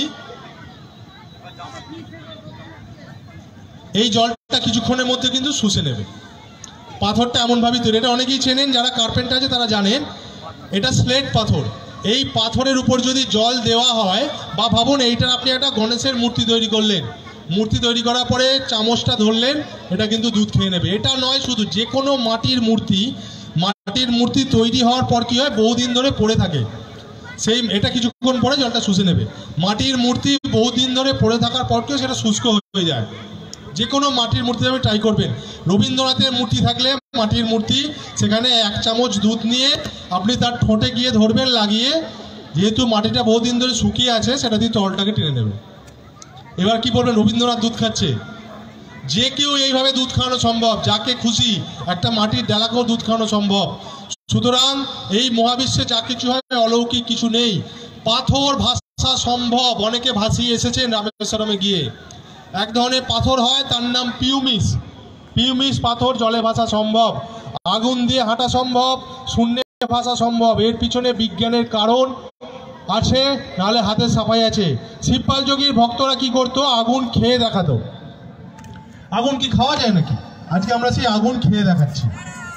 এই জলটা কিছুক্ষণের মধ্যে কিন্তু শুষে নেবে। পাথরটা এমনভাবেই তৈরি, এটা অনেকেই চেনেন, যারা কার্পেন্টার আছে তারা জানেন। এটা স্লেট পাথর। এই পাথরের উপর যদি জল দেওয়া হয়, বা ভাবুন এইটার আপনি একটা গণেশের মূর্তি তৈরি করলেন, মূর্তি তৈরি করার পরে চামচটা ধরলেন, এটা কিন্তু দুধ খেয়ে নেবে। এটা নয়, শুধু যে কোনো মাটির মূর্তি তৈরি হওয়ার পর কি হয়, বহুদিন ধরে পড়ে থাকে, এটা কিছুক্ষণ পরে জলটা শুষে নেবে। মাটির মূর্তি বহুদিন ধরে পড়ে থাকার পর কেউ সেটা শুষ্ক হয়ে যায়। যে কোনো মাটির মূর্তি আপনি ট্রাই করবেন। রবীন্দ্রনাথের মূর্তি থাকলে, মাটির মূর্তি, সেখানে 1 চামচ দুধ নিয়ে আপনি তার ঠোঁটে গিয়ে ধরবেন লাগিয়ে, যেহেতু মাটিটা বহুদিন ধরে শুকিয়ে আছে, সেটা দিয়ে তলটাকে টেনে নেবে। এবার কি বলবেন, রবীন্দ্রনাথ দুধ খাচ্ছে? যে কেউ এইভাবে দুধ খাওয়ানো সম্ভব, যাকে খুশি একটা মাটির ডালাকেও দুধ খাওয়ানো সম্ভব। সুতরাং এই মহাবিশ্বে যা কিছু হয় অলৌকিক কিছু নেই। পাথর ভাষা সম্ভব, অনেকে ভাসিয়ে এসেছেন রামেশ্বরমে গিয়ে। এক ধরনের পাথর হয়, তার নাম পিউমিস পাথর, জলে ভাসা সম্ভব। আগুন দিয়ে হাঁটা সম্ভব, শূন্যে ভাসা সম্ভব। এর পিছনে বিজ্ঞানের কারণ আছে, নাহলে হাতের সাফাই আছে। শিবপাল যোগীর ভক্তরা কি করতো, আগুন খেয়ে দেখাতো। আগুন কি খাওয়া যায় নাকি? আজকে আমরা সেই আগুন খেয়ে দেখাচ্ছি।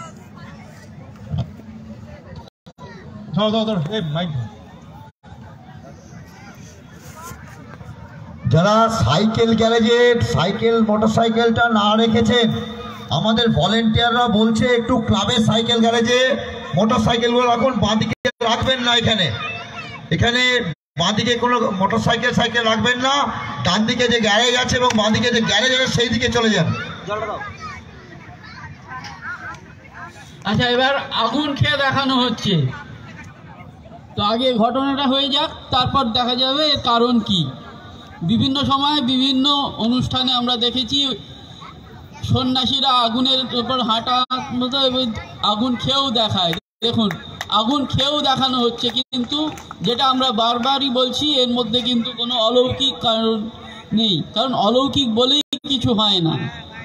যারা সাইকেল গ্যারেজে মোটরসাইকেলটা না রেখেছেন, আমাদের ভলেন্টিয়াররা বলছে একটু ক্লাবের সাইকেল গ্যারেজে মোটরসাইকেলগুলো রাখুন, বাঁদিকে রাখবেন না। এখানে বাঁদিকে কোনো মোটরসাইকেল রাখবেন না। ডান দিকে যে গ্যারেজ আছে এবং বাঁদিকে যে গ্যারেজ আছে সেই দিকে চলে যান। আচ্ছা, এবার আগুন খেয়ে দেখানো হচ্ছে। তো আগে ঘটনাটা হয়ে যাক, তারপর দেখা যাবে এর কারণ কি। বিভিন্ন সময় বিভিন্ন অনুষ্ঠানে আমরা দেখেছি সন্ন্যাসীরা আগুনের উপর হাঁটা, আগুন খেয়েও দেখায়। দেখুন, আগুন খেয়েও দেখানো হচ্ছে, কিন্তু যেটা আমরা বারবারই বলছি, এর মধ্যে কিন্তু কোনো অলৌকিক কারণ নেই, কারণ অলৌকিক বলেই কিছু হয় না।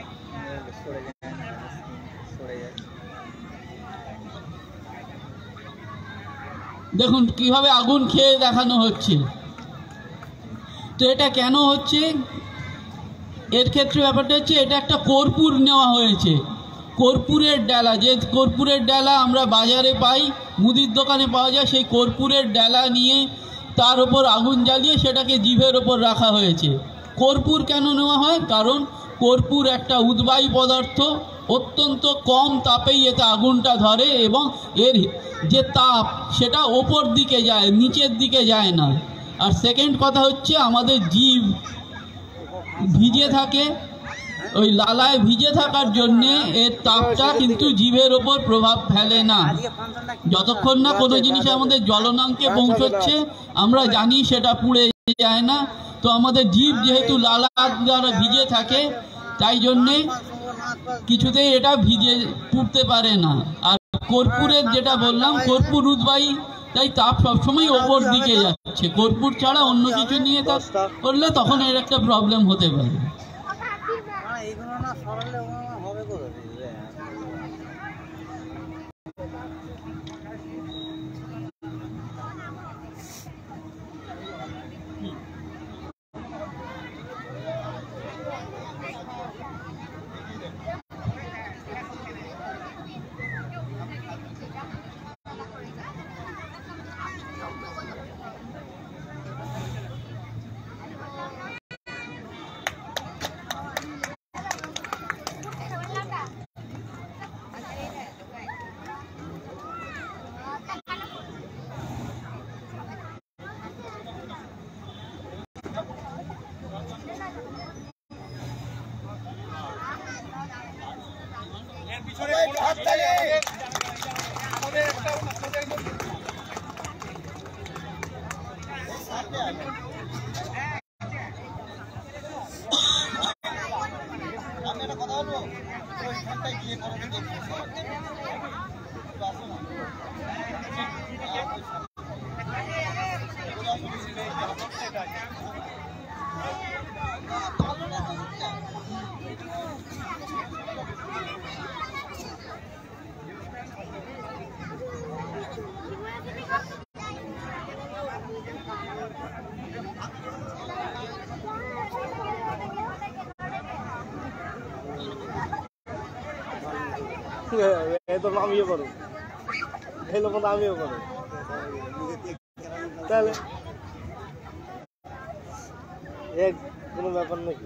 দেখুন কিভাবে আগুন খেয়ে দেখানো হচ্ছে। তো এটা কেন হচ্ছে, এর ক্ষেত্রে ব্যাপারটা হচ্ছে, এটা একটা কর্পূর নেওয়া হয়েছে, কর্পূরের ডালা। যে কর্পূরের ডালা আমরা বাজারে পাই, মুদির দোকানে পাওয়া যায়, সেই কর্পূরের ডালা নিয়ে তার ওপর আগুন জ্বালিয়ে সেটাকে জিভের ওপর রাখা হয়েছে। কর্পূর কেন নেওয়া হয়? কারণ কর্পূর একটা উদ্বায়ী পদার্থ, অত্যন্ত কম তাপেই এতে আগুনটা ধরে এবং এর যে তাপ সেটা ওপর দিকে যায়, নিচের দিকে যায় না। আর সেকেন্ড কথা হচ্ছে আমাদের জিভ ভিজে থাকে, ওই লালায় ভিজে থাকার জন্যে এর তাপটা কিন্তু জিভের ওপর প্রভাব ফেলে না। যতক্ষণ না কোনো জিনিস আমাদের জ্বলনাঙ্কে পৌঁছচ্ছে আমরা জানি সেটা পুড়ে যায় না। তো আমাদের জিভ যেহেতু লালা দ্বারা ভিজে থাকে তাই জন্যে কিছুতেই এটা ভিজে পুড়তে পারে না। আর কর্পূরের যেটা বললাম, কর্পূর উদ্বায়ী, তাই তাপ সবসময় ওপর দিকে যাচ্ছে। কর্পূর ছাড়া অন্য কিছু নিয়ে তাপ করলে তখন এর একটা প্রবলেম হতে পারে। তো আমিও করো, এলো মতো আমিও করো, তাহলে এক কোনো ব্যাপার নাকি?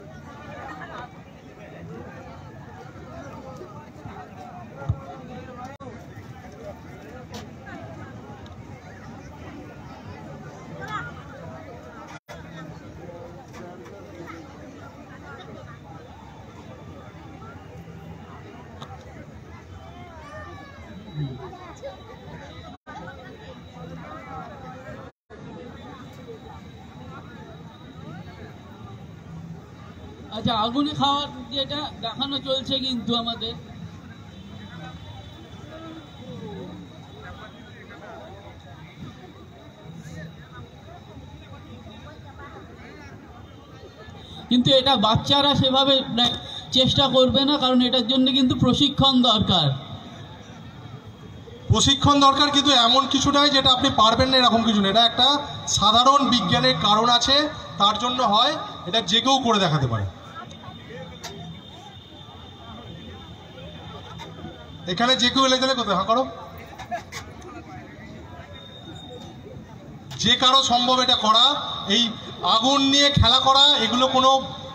আচ্ছা, আগুনে খাওয়ার যেটা দেখানো চলছে কিন্তু আমাদের, কিন্তু এটা বাচ্চারা সেভাবে চেষ্টা করবে না, কারণ এটার জন্য কিন্তু প্রশিক্ষণ দরকার। প্রশিক্ষণ দরকার, কিন্তু এমন কিছু নয় যেটা আপনি পারবেন না, এরকম কিছু না। এটা একটা সাধারণ বিজ্ঞানের কারণ আছে, তার জন্য হয়। এটা যে কেউ করে দেখাতে পারে। এখানে যে কেউ এলে গেলে কোথায় করো, যে কারো সম্ভব এটা করা। এই আগুন নিয়ে খেলা করা এগুলো কোনো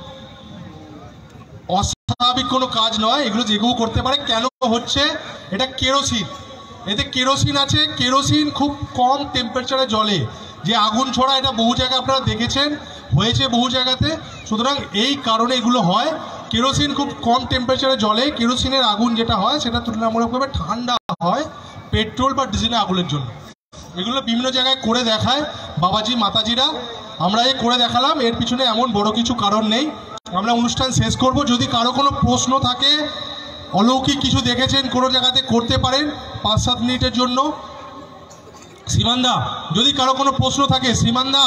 অস্বাভাবিক কোনো কাজ নয়, এগুলো যে কেউ করতে পারে। কেন হচ্ছে? এটা কেরোসিন, এতে কেরোসিন আছে। কেরোসিন খুব কম টেম্পারেচারে জ্বলে। যে আগুন ছড়া এটা বহু জায়গায় আপনারা দেখেছেন, হয়েছে বহু জায়গাতে। সুতরাং এই কারণে এগুলো হয়। কেরোসিন খুব কম টেম্পারেচারে জ্বলে। কেরোসিনের আগুন যেটা হয় সেটা তুলনামূলকভাবে ঠান্ডা হয় পেট্রোল বা ডিজেলের আগুনের জন্য। এগুলো বিভিন্ন জায়গায় করে দেখায় বাবাজি মাতাজিরা। আমরা এই করে দেখালাম, এর পিছনে এমন বড় কিছু কারণ নেই। আমরা অনুষ্ঠান শেষ করব। যদি কারো কোনো প্রশ্ন থাকে, অলৌকিক কিছু দেখেছেন কোনো জায়গাতে, করতে পারেন 5-7 মিনিটের জন্য। শ্রীমানদা, যদি কারো কোনো প্রশ্ন থাকে, শ্রীমানদা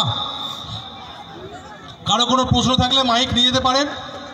কারো কোনো প্রশ্ন থাকলে মাইক নিয়ে যেতে পারেন।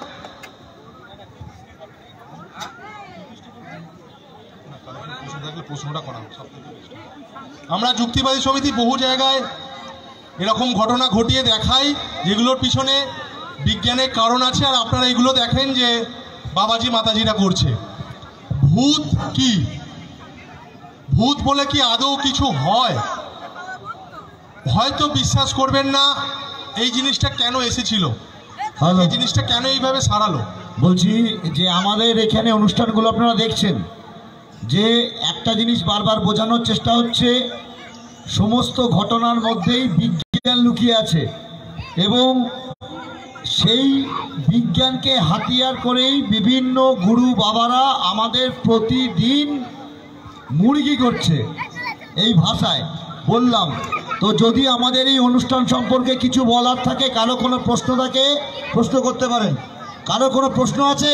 প্রশ্নটা করা, আমরা যুক্তিবাদী সমিতি বহু জায়গায় এরকম ঘটনা ঘটিয়ে দেখাই যেগুলোর পিছনে বিজ্ঞানের কারণ আছে। আর আপনারা এগুলো দেখেন যে বাবাজি মাতাজিরা করছে। ভূত কি? ভূত বলে কি আদৌ কিছু হয়? হয়তো বিশ্বাস করবেন না এই জিনিসটা কেন এসেছিল, এই জিনিসটা কেন এইভাবে সারালো। বলছি যে আমাদের এখানে অনুষ্ঠানগুলো আপনারা দেখছেন, যে একটা জিনিস বারবার বোঝানোর চেষ্টা হচ্ছে, সমস্ত ঘটনার মধ্যেই বিজ্ঞান লুকিয়ে আছে এবং সেই বিজ্ঞানকে হাতিয়ার করেই বিভিন্ন গুরু বাবারা আমাদের প্রতিদিন মুরগি করছে। এই ভাষায় বললাম তো, যদি আমাদের এই অনুষ্ঠান সম্পর্কে কিছু বলার থাকে, কারো কোনো প্রশ্ন থাকে প্রশ্ন করতে পারেন। কারো কোনো প্রশ্ন আছে?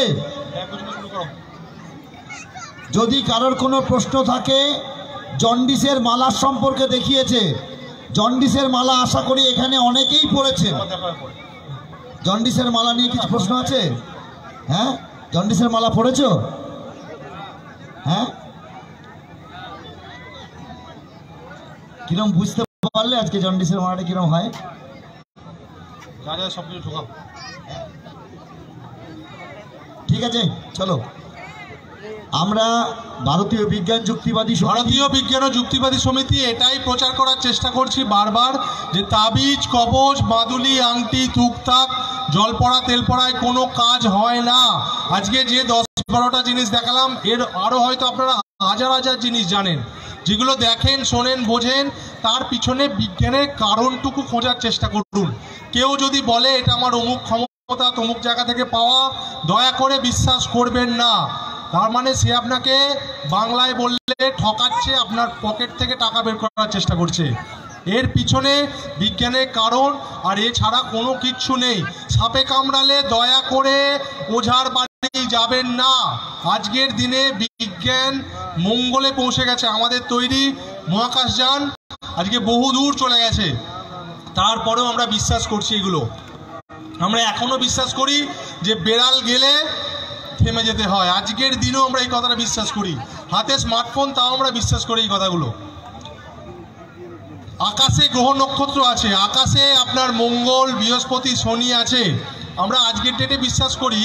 যদি কারোর কোনো প্রশ্ন থাকে, জন্ডিসের মালার সম্পর্কে দেখিয়েছে। জন্ডিসের মালা আশা করি এখানে অনেকেই পড়েছেন। জন্ডিসের মালা নিয়ে কিছু প্রশ্ন আছে? হ্যাঁ, জন্ডিসের মালা পড়েছো? হ্যাঁ, কিরম বুঝতে পারলে আজকে জন্ডিসের মালাটা কিরম হয়? সবকিছু ঢোকাও। ঠিক আছে, চলো আমরা ভারতীয় বিজ্ঞান ও যুক্তিবাদী সমিতি এটাই প্রচার করার চেষ্টা করছি বারবার, যে তাবিজ, কবজ, মাদুলি, আংটি, তুকতাক, জল পড়া, তেল পড়ায় কোনো কাজ হয় না। আজকে যে 10-12টা জিনিস দেখালাম, এর আরও হয়তো আপনারা হাজার হাজার জিনিস জানেন, যেগুলো দেখেন, শোনেন, বোঝেন, তার পিছনে বিজ্ঞানের কারণটুকু খোঁজার চেষ্টা করুন। কেউ যদি বলে এটা আমার অমুক ক্ষমতা তমুক জায়গা থেকে পাওয়া, দয়া করে বিশ্বাস করবেন না। তার মানে সে আপনাকে বাংলায় বললে ঠকাচ্ছে, আপনার পকেট থেকে টাকা বের করার চেষ্টা করছে। এর পিছনে বিজ্ঞানের কারণ, আর এছাড়া কোনো কিচ্ছু নেই। সাপে কামড়ালে দয়া করে ওঝার বাড়ি যাবেন না। আজকের দিনে বিজ্ঞান মঙ্গলে পৌঁছে গেছে। আমাদের তৈরি মহাকাশযান আজকে বহু দূর চলে গেছে, তারপরেও আমরা বিশ্বাস করছি এগুলো। আমরা এখনো বিশ্বাস করি যে বেড়াল গেলে থেমে যেতে হয়। আজকের দিনেও আমরা এই কথাটা বিশ্বাস করি। হাতে স্মার্টফোন, তাও আমরা বিশ্বাস করি এই কথাগুলো। আকাশে গ্রহ নক্ষত্র আছে, আকাশে আপনার মঙ্গল, বৃহস্পতি, শনি আছে। আমরা আজকের ডেটে বিশ্বাস করি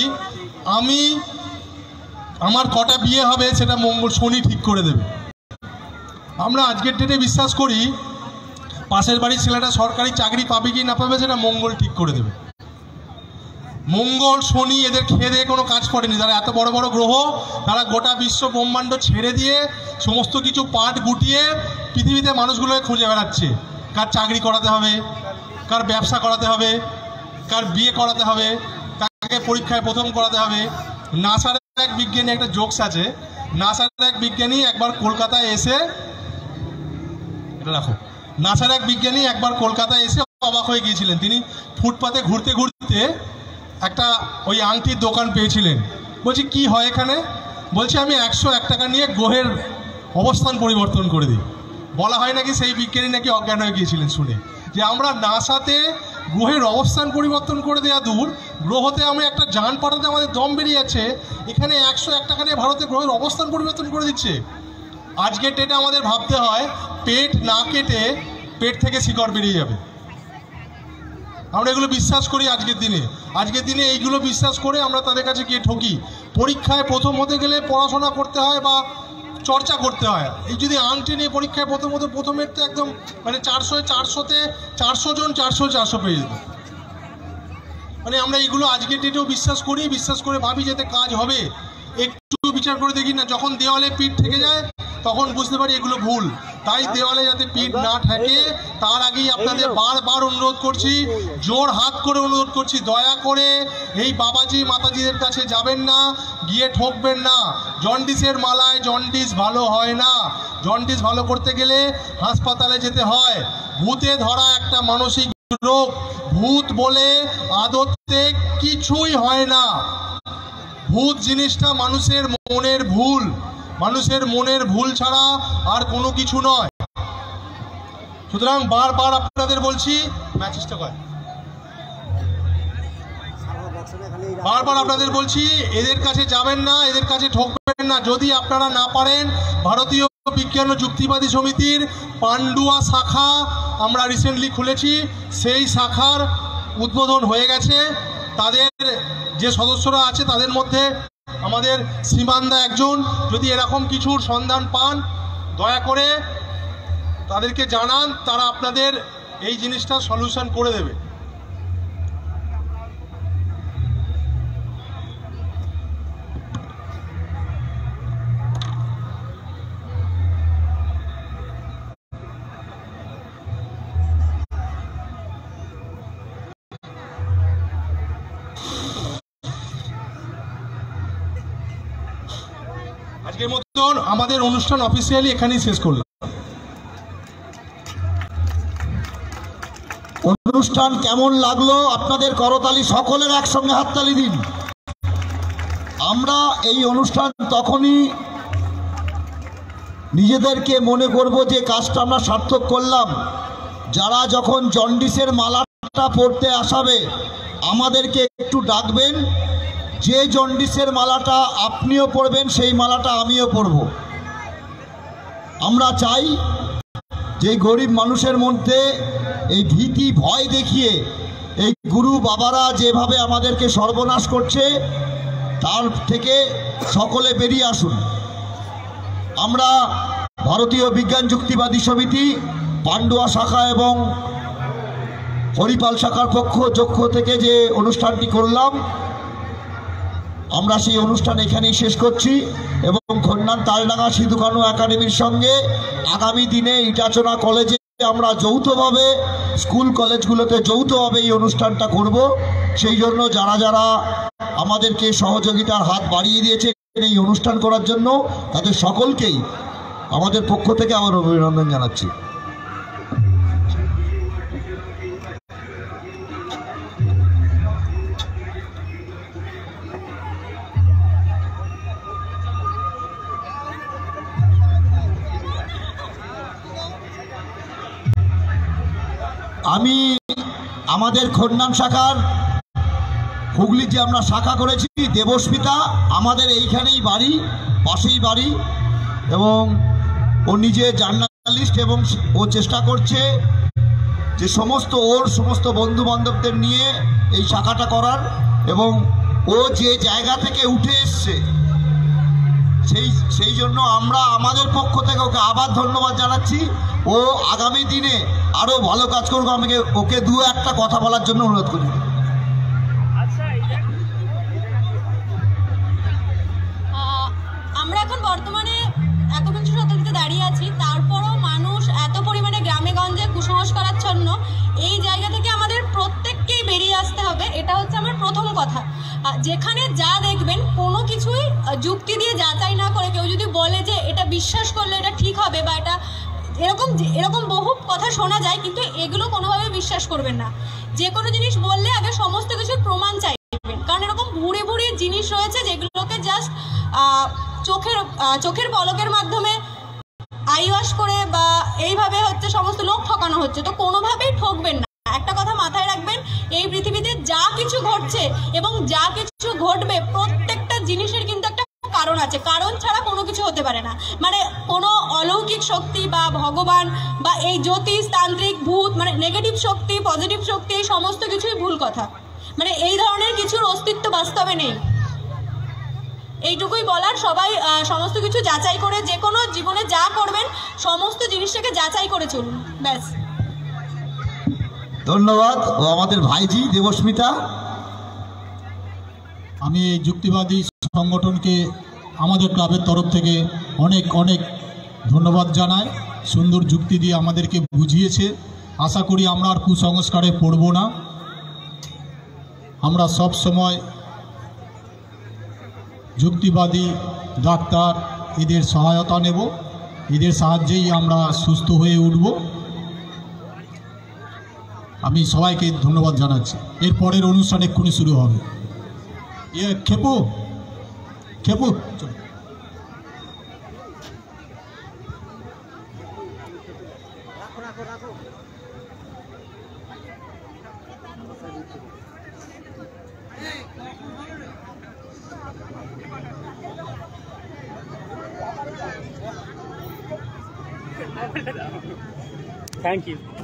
আমার কটা বিয়ে হবে সেটা শনি ঠিক করে দেবে। আমরা আজকের ডেটে বিশ্বাস করি পাশের বাড়ির ছেলেটা সরকারি চাকরি পাবে কি না পাবে সেটা মঙ্গল ঠিক করে দেবে। মঙ্গল, শনি এদের খেয়ে দিয়ে কোনো কাজ করেনি। তারা এত বড় বড় গ্রহ, তারা গোটা বিশ্ব ব্রহ্মাণ্ড ছেড়ে দিয়ে সমস্ত কিছু পাট গুটিয়ে পৃথিবীতে মানুষগুলোকে খুঁজে বেড়াচ্ছে। কার চাকরি করাতে হবে, কার ব্যবসা করাতে হবে, কার বিয়ে করাতে হবে, কাকে পরীক্ষায় প্রথম করাতে হবে। নাসার এক বিজ্ঞানী, একটা জোকস আছে, নাসার এক বিজ্ঞানী একবার কলকাতায় এসে, এটা রাখো, নাসার এক বিজ্ঞানী একবার কলকাতায় এসে অবাক হয়ে গিয়েছিলেন। তিনি ফুটপাতে ঘুরতে ঘুরতে একটা ওই আংটির দোকান পেয়েছিলেন। বলছি কি হয় এখানে? বলছে আমি 101 টাকা নিয়ে গ্রহের অবস্থান পরিবর্তন করে দিই। বলা হয় নাকি সেই বিজ্ঞানী নাকি অজ্ঞান হয়ে গিয়েছিলেন শুনে, যে আমরা নাসাতে গ্রহের অবস্থান পরিবর্তন করে দেওয়া দূর, গ্রহতে আমরা একটা যান পাঠাতে আমাদের দম বেরিয়ে যাচ্ছে, এখানে 101 টাকা নিয়ে ভারতে গ্রহের অবস্থান পরিবর্তন করে দিচ্ছে। আজকের ডেটে আমাদের ভাবতে হয় পেট না কেটে পেট থেকে শিকড় বেরিয়ে যাবে। আমরা এগুলো বিশ্বাস করি আজকের দিনে এইগুলো বিশ্বাস করে আমরা তাদের কাছে গিয়ে ঠকি। পরীক্ষায় প্রথম হতে গেলে পড়াশোনা করতে হয় বা চর্চা করতে হয়। এই যদি আংটি নিয়ে পরীক্ষায় প্রথমের তো একদম মানে 400তে 400 জন 400 পেয়ে যেত। মানে আমরা এইগুলো আজকের ডেটেও বিশ্বাস করে ভাবি যাতে কাজ হবে। একটু বিচার করে দেখি না, যখন দেওয়ালে পিঠ থেকে যায় তখন বুঝতে পারি এগুলো ভুল। তাই দেওয়ালে যাতে পিঠ না থাকে তার আগেই আপনাদের বারবার অনুরোধ করছি, জোর হাত করে অনুরোধ করছি, দয়া করে এই বাবাজি মাতাজিদের কাছে যাবেন না, গিয়ে ঠকবেন না। জন্ডিসের মালায় জন্ডিস ভালো হয় না। জন্ডিস ভালো করতে গেলে হাসপাতালে যেতে হয়। ভূতে ধরা একটা মানসিক রোগ, ভূত বলে আদতে কিছুই হয় না। ভূত জিনিসটা মানুষের মনের ভুল ছাড়া আর কোনো কিছু নয়। সুতরাং বারবার আপনাদের বলছি, এদের কাছে যাবেন না, এদের কাছে ঠকবেন না। যদি আপনারা না পারেন, ভারতীয় বিজ্ঞান ও যুক্তিবাদী সমিতির পান্ডুয়া শাখা আমরা রিসেন্টলি খুলেছি, সেই শাখার উদ্বোধন হয়ে গেছে। তাদের যে সদস্যরা আছে তাদের মধ্যে আমাদের শ্রীমানদা একজন। যদি এরকম কিছুর সন্ধান পান দয়া করে তাদেরকে জানান, তারা আপনাদের এই জিনিসটা সলিউশন করে দেবে। আজকের মতন আমাদের অনুষ্ঠান অফিসিয়ালি এখানেই শেষ করলাম। অনুষ্ঠান কেমন লাগলো আপনাদের করতালি, সকলের একসঙ্গে হাততালি দিন। আমরা এই অনুষ্ঠান তখনই নিজেদেরকে মনে করব যে কাজটা আমরা সার্থক করলাম, যারা যখন জন্ডিসের মালাটা পড়তে আসাবে আমাদেরকে একটু ডাকবেন, যে জন্ডিসের মালাটা আপনিও পরবেন সেই মালাটা আমিও পরব। আমরা চাই যে গরিব মানুষের মধ্যে এই ভীতি ভয় দেখিয়ে এই গুরু বাবারা যেভাবে আমাদেরকে সর্বনাশ করছে তার থেকে সকলে বেরিয়ে আসুন। আমরা ভারতীয় বিজ্ঞান যুক্তিবাদী সমিতি পান্ডুয়া শাখা এবং হরিপাল শাখার পক্ষ থেকে যে অনুষ্ঠানটি করলাম, আমরা সেই অনুষ্ঠান এখানেই শেষ করছি এবং খন্নান তালডাঙ্গা সিধু কানু একাডেমির সঙ্গে আগামী দিনে ইটাচনা কলেজে আমরা যৌথভাবে স্কুল কলেজগুলোতে যৌথভাবে এই অনুষ্ঠানটা করব। সেই জন্য যারা যারা আমাদেরকে সহযোগিতার হাত বাড়িয়ে দিয়েছে এই অনুষ্ঠান করার জন্য তাদের সকলকেই আমাদের পক্ষ থেকে আবার অভিনন্দন জানাচ্ছি। আমি আমাদের খন্নান শাখার হুগলি যে আমরা শাখা করেছি, দেবস্মিতা আমাদের এইখানেই বাড়ি, পাশেই বাড়ি, এবং ও নিজে জার্নালিস্ট এবং ও চেষ্টা করছে যে সমস্ত বন্ধু বান্ধবদের নিয়ে এই শাখাটা করার, এবং ও যে জায়গা থেকে উঠে এসছে সেই জন্য আমরা আমাদের পক্ষ থেকে ওকে আবার ধন্যবাদ জানাচ্ছি। ও আগামী দিনে আরো ভালো কাজ করবো। আমাকে ওকে দু একটা কথা বলার জন্য অনুরোধ করি। আমরা এখন বর্তমানে একবিংশ শতাব্দীতে দাঁড়িয়ে আছি, তারপরও মানুষ এত পরিমাণে গ্রামে গঞ্জে কুসংস্কারাচ্ছন্ন, এই জায়গা থেকে আমাদের প্রত্যেককেই বেরিয়ে আসতে হবে। এটা হচ্ছে আমার প্রথম কথা। যেখানে যা দেখবেন কোনো কিছুই যুক্তি দিয়ে যাচাই না করে কেউ যদি বলে যে এটা বিশ্বাস করলে এটা ঠিক হবে বা এটা এরকম বহু কথা শোনা যায়, কিন্তু এগুলো কোনোভাবে বিশ্বাস করবেন না। যে কোনো জিনিস বললে আগে সমস্ত কিছুর প্রমাণ চাইবেন, কারণ এরকম ভুড়ি ভুড়ি জিনিস রয়েছে যেগুলোকে জাস্ট চোখের পলকের মাধ্যমে আইওয়াশ করে বা এইভাবে হচ্ছে সমস্ত লোক ঠকানো হচ্ছে। তো কোনোভাবেই ঠকবেন না। একটা কথা মাথায় রাখবেন, এই পৃথিবীতে যা কিছু ঘটছে এবং যা কিছু ঘটবে প্রত্যেকটা জিনিসের কিন্তু একটা কারণ আছে। কারণ ছাড়া কোনো কিছু হতে পারে না। মানে কোনো অলৌকিক শক্তি বা ভগবান বা এই জ্যোতিষ তান্ত্রিক ভূত, মানে নেগেটিভ শক্তি পজিটিভ শক্তি, এই সমস্ত কিছুই ভুল কথা। মানে এই ধরনের কিছুর অস্তিত্ব বাস্তবে নেই। এইটুকুই বলার, সবাই সমস্ত কিছু যাচাই করে, যে কোনো জীবনে যা করবেন সমস্ত জিনিসটাকে যাচাই করে চলুন, ব্যাস। ধন্যবাদ। ও আমাদের ভাইজি দেবস্মিতা। আমি এই যুক্তিবাদী সংগঠনকে আমাদের ক্লাবের তরফ থেকে অনেক অনেক ধন্যবাদ জানাই। সুন্দর যুক্তি দিয়ে আমাদেরকে বুঝিয়েছে। আশা করি আমরা আর কুসংস্কারে পড়ব না। আমরা সব সময় যুক্তিবাদী ডাক্তার এদের সহায়তা নেব, এদের সাহায্যেই আমরা সুস্থ হয়ে উঠব। আমি সবাইকে ধন্যবাদ জানাচ্ছি। এর পরের অনুষ্ঠান এক্ষুনি শুরু হবে। খেপু চলো। Thank you.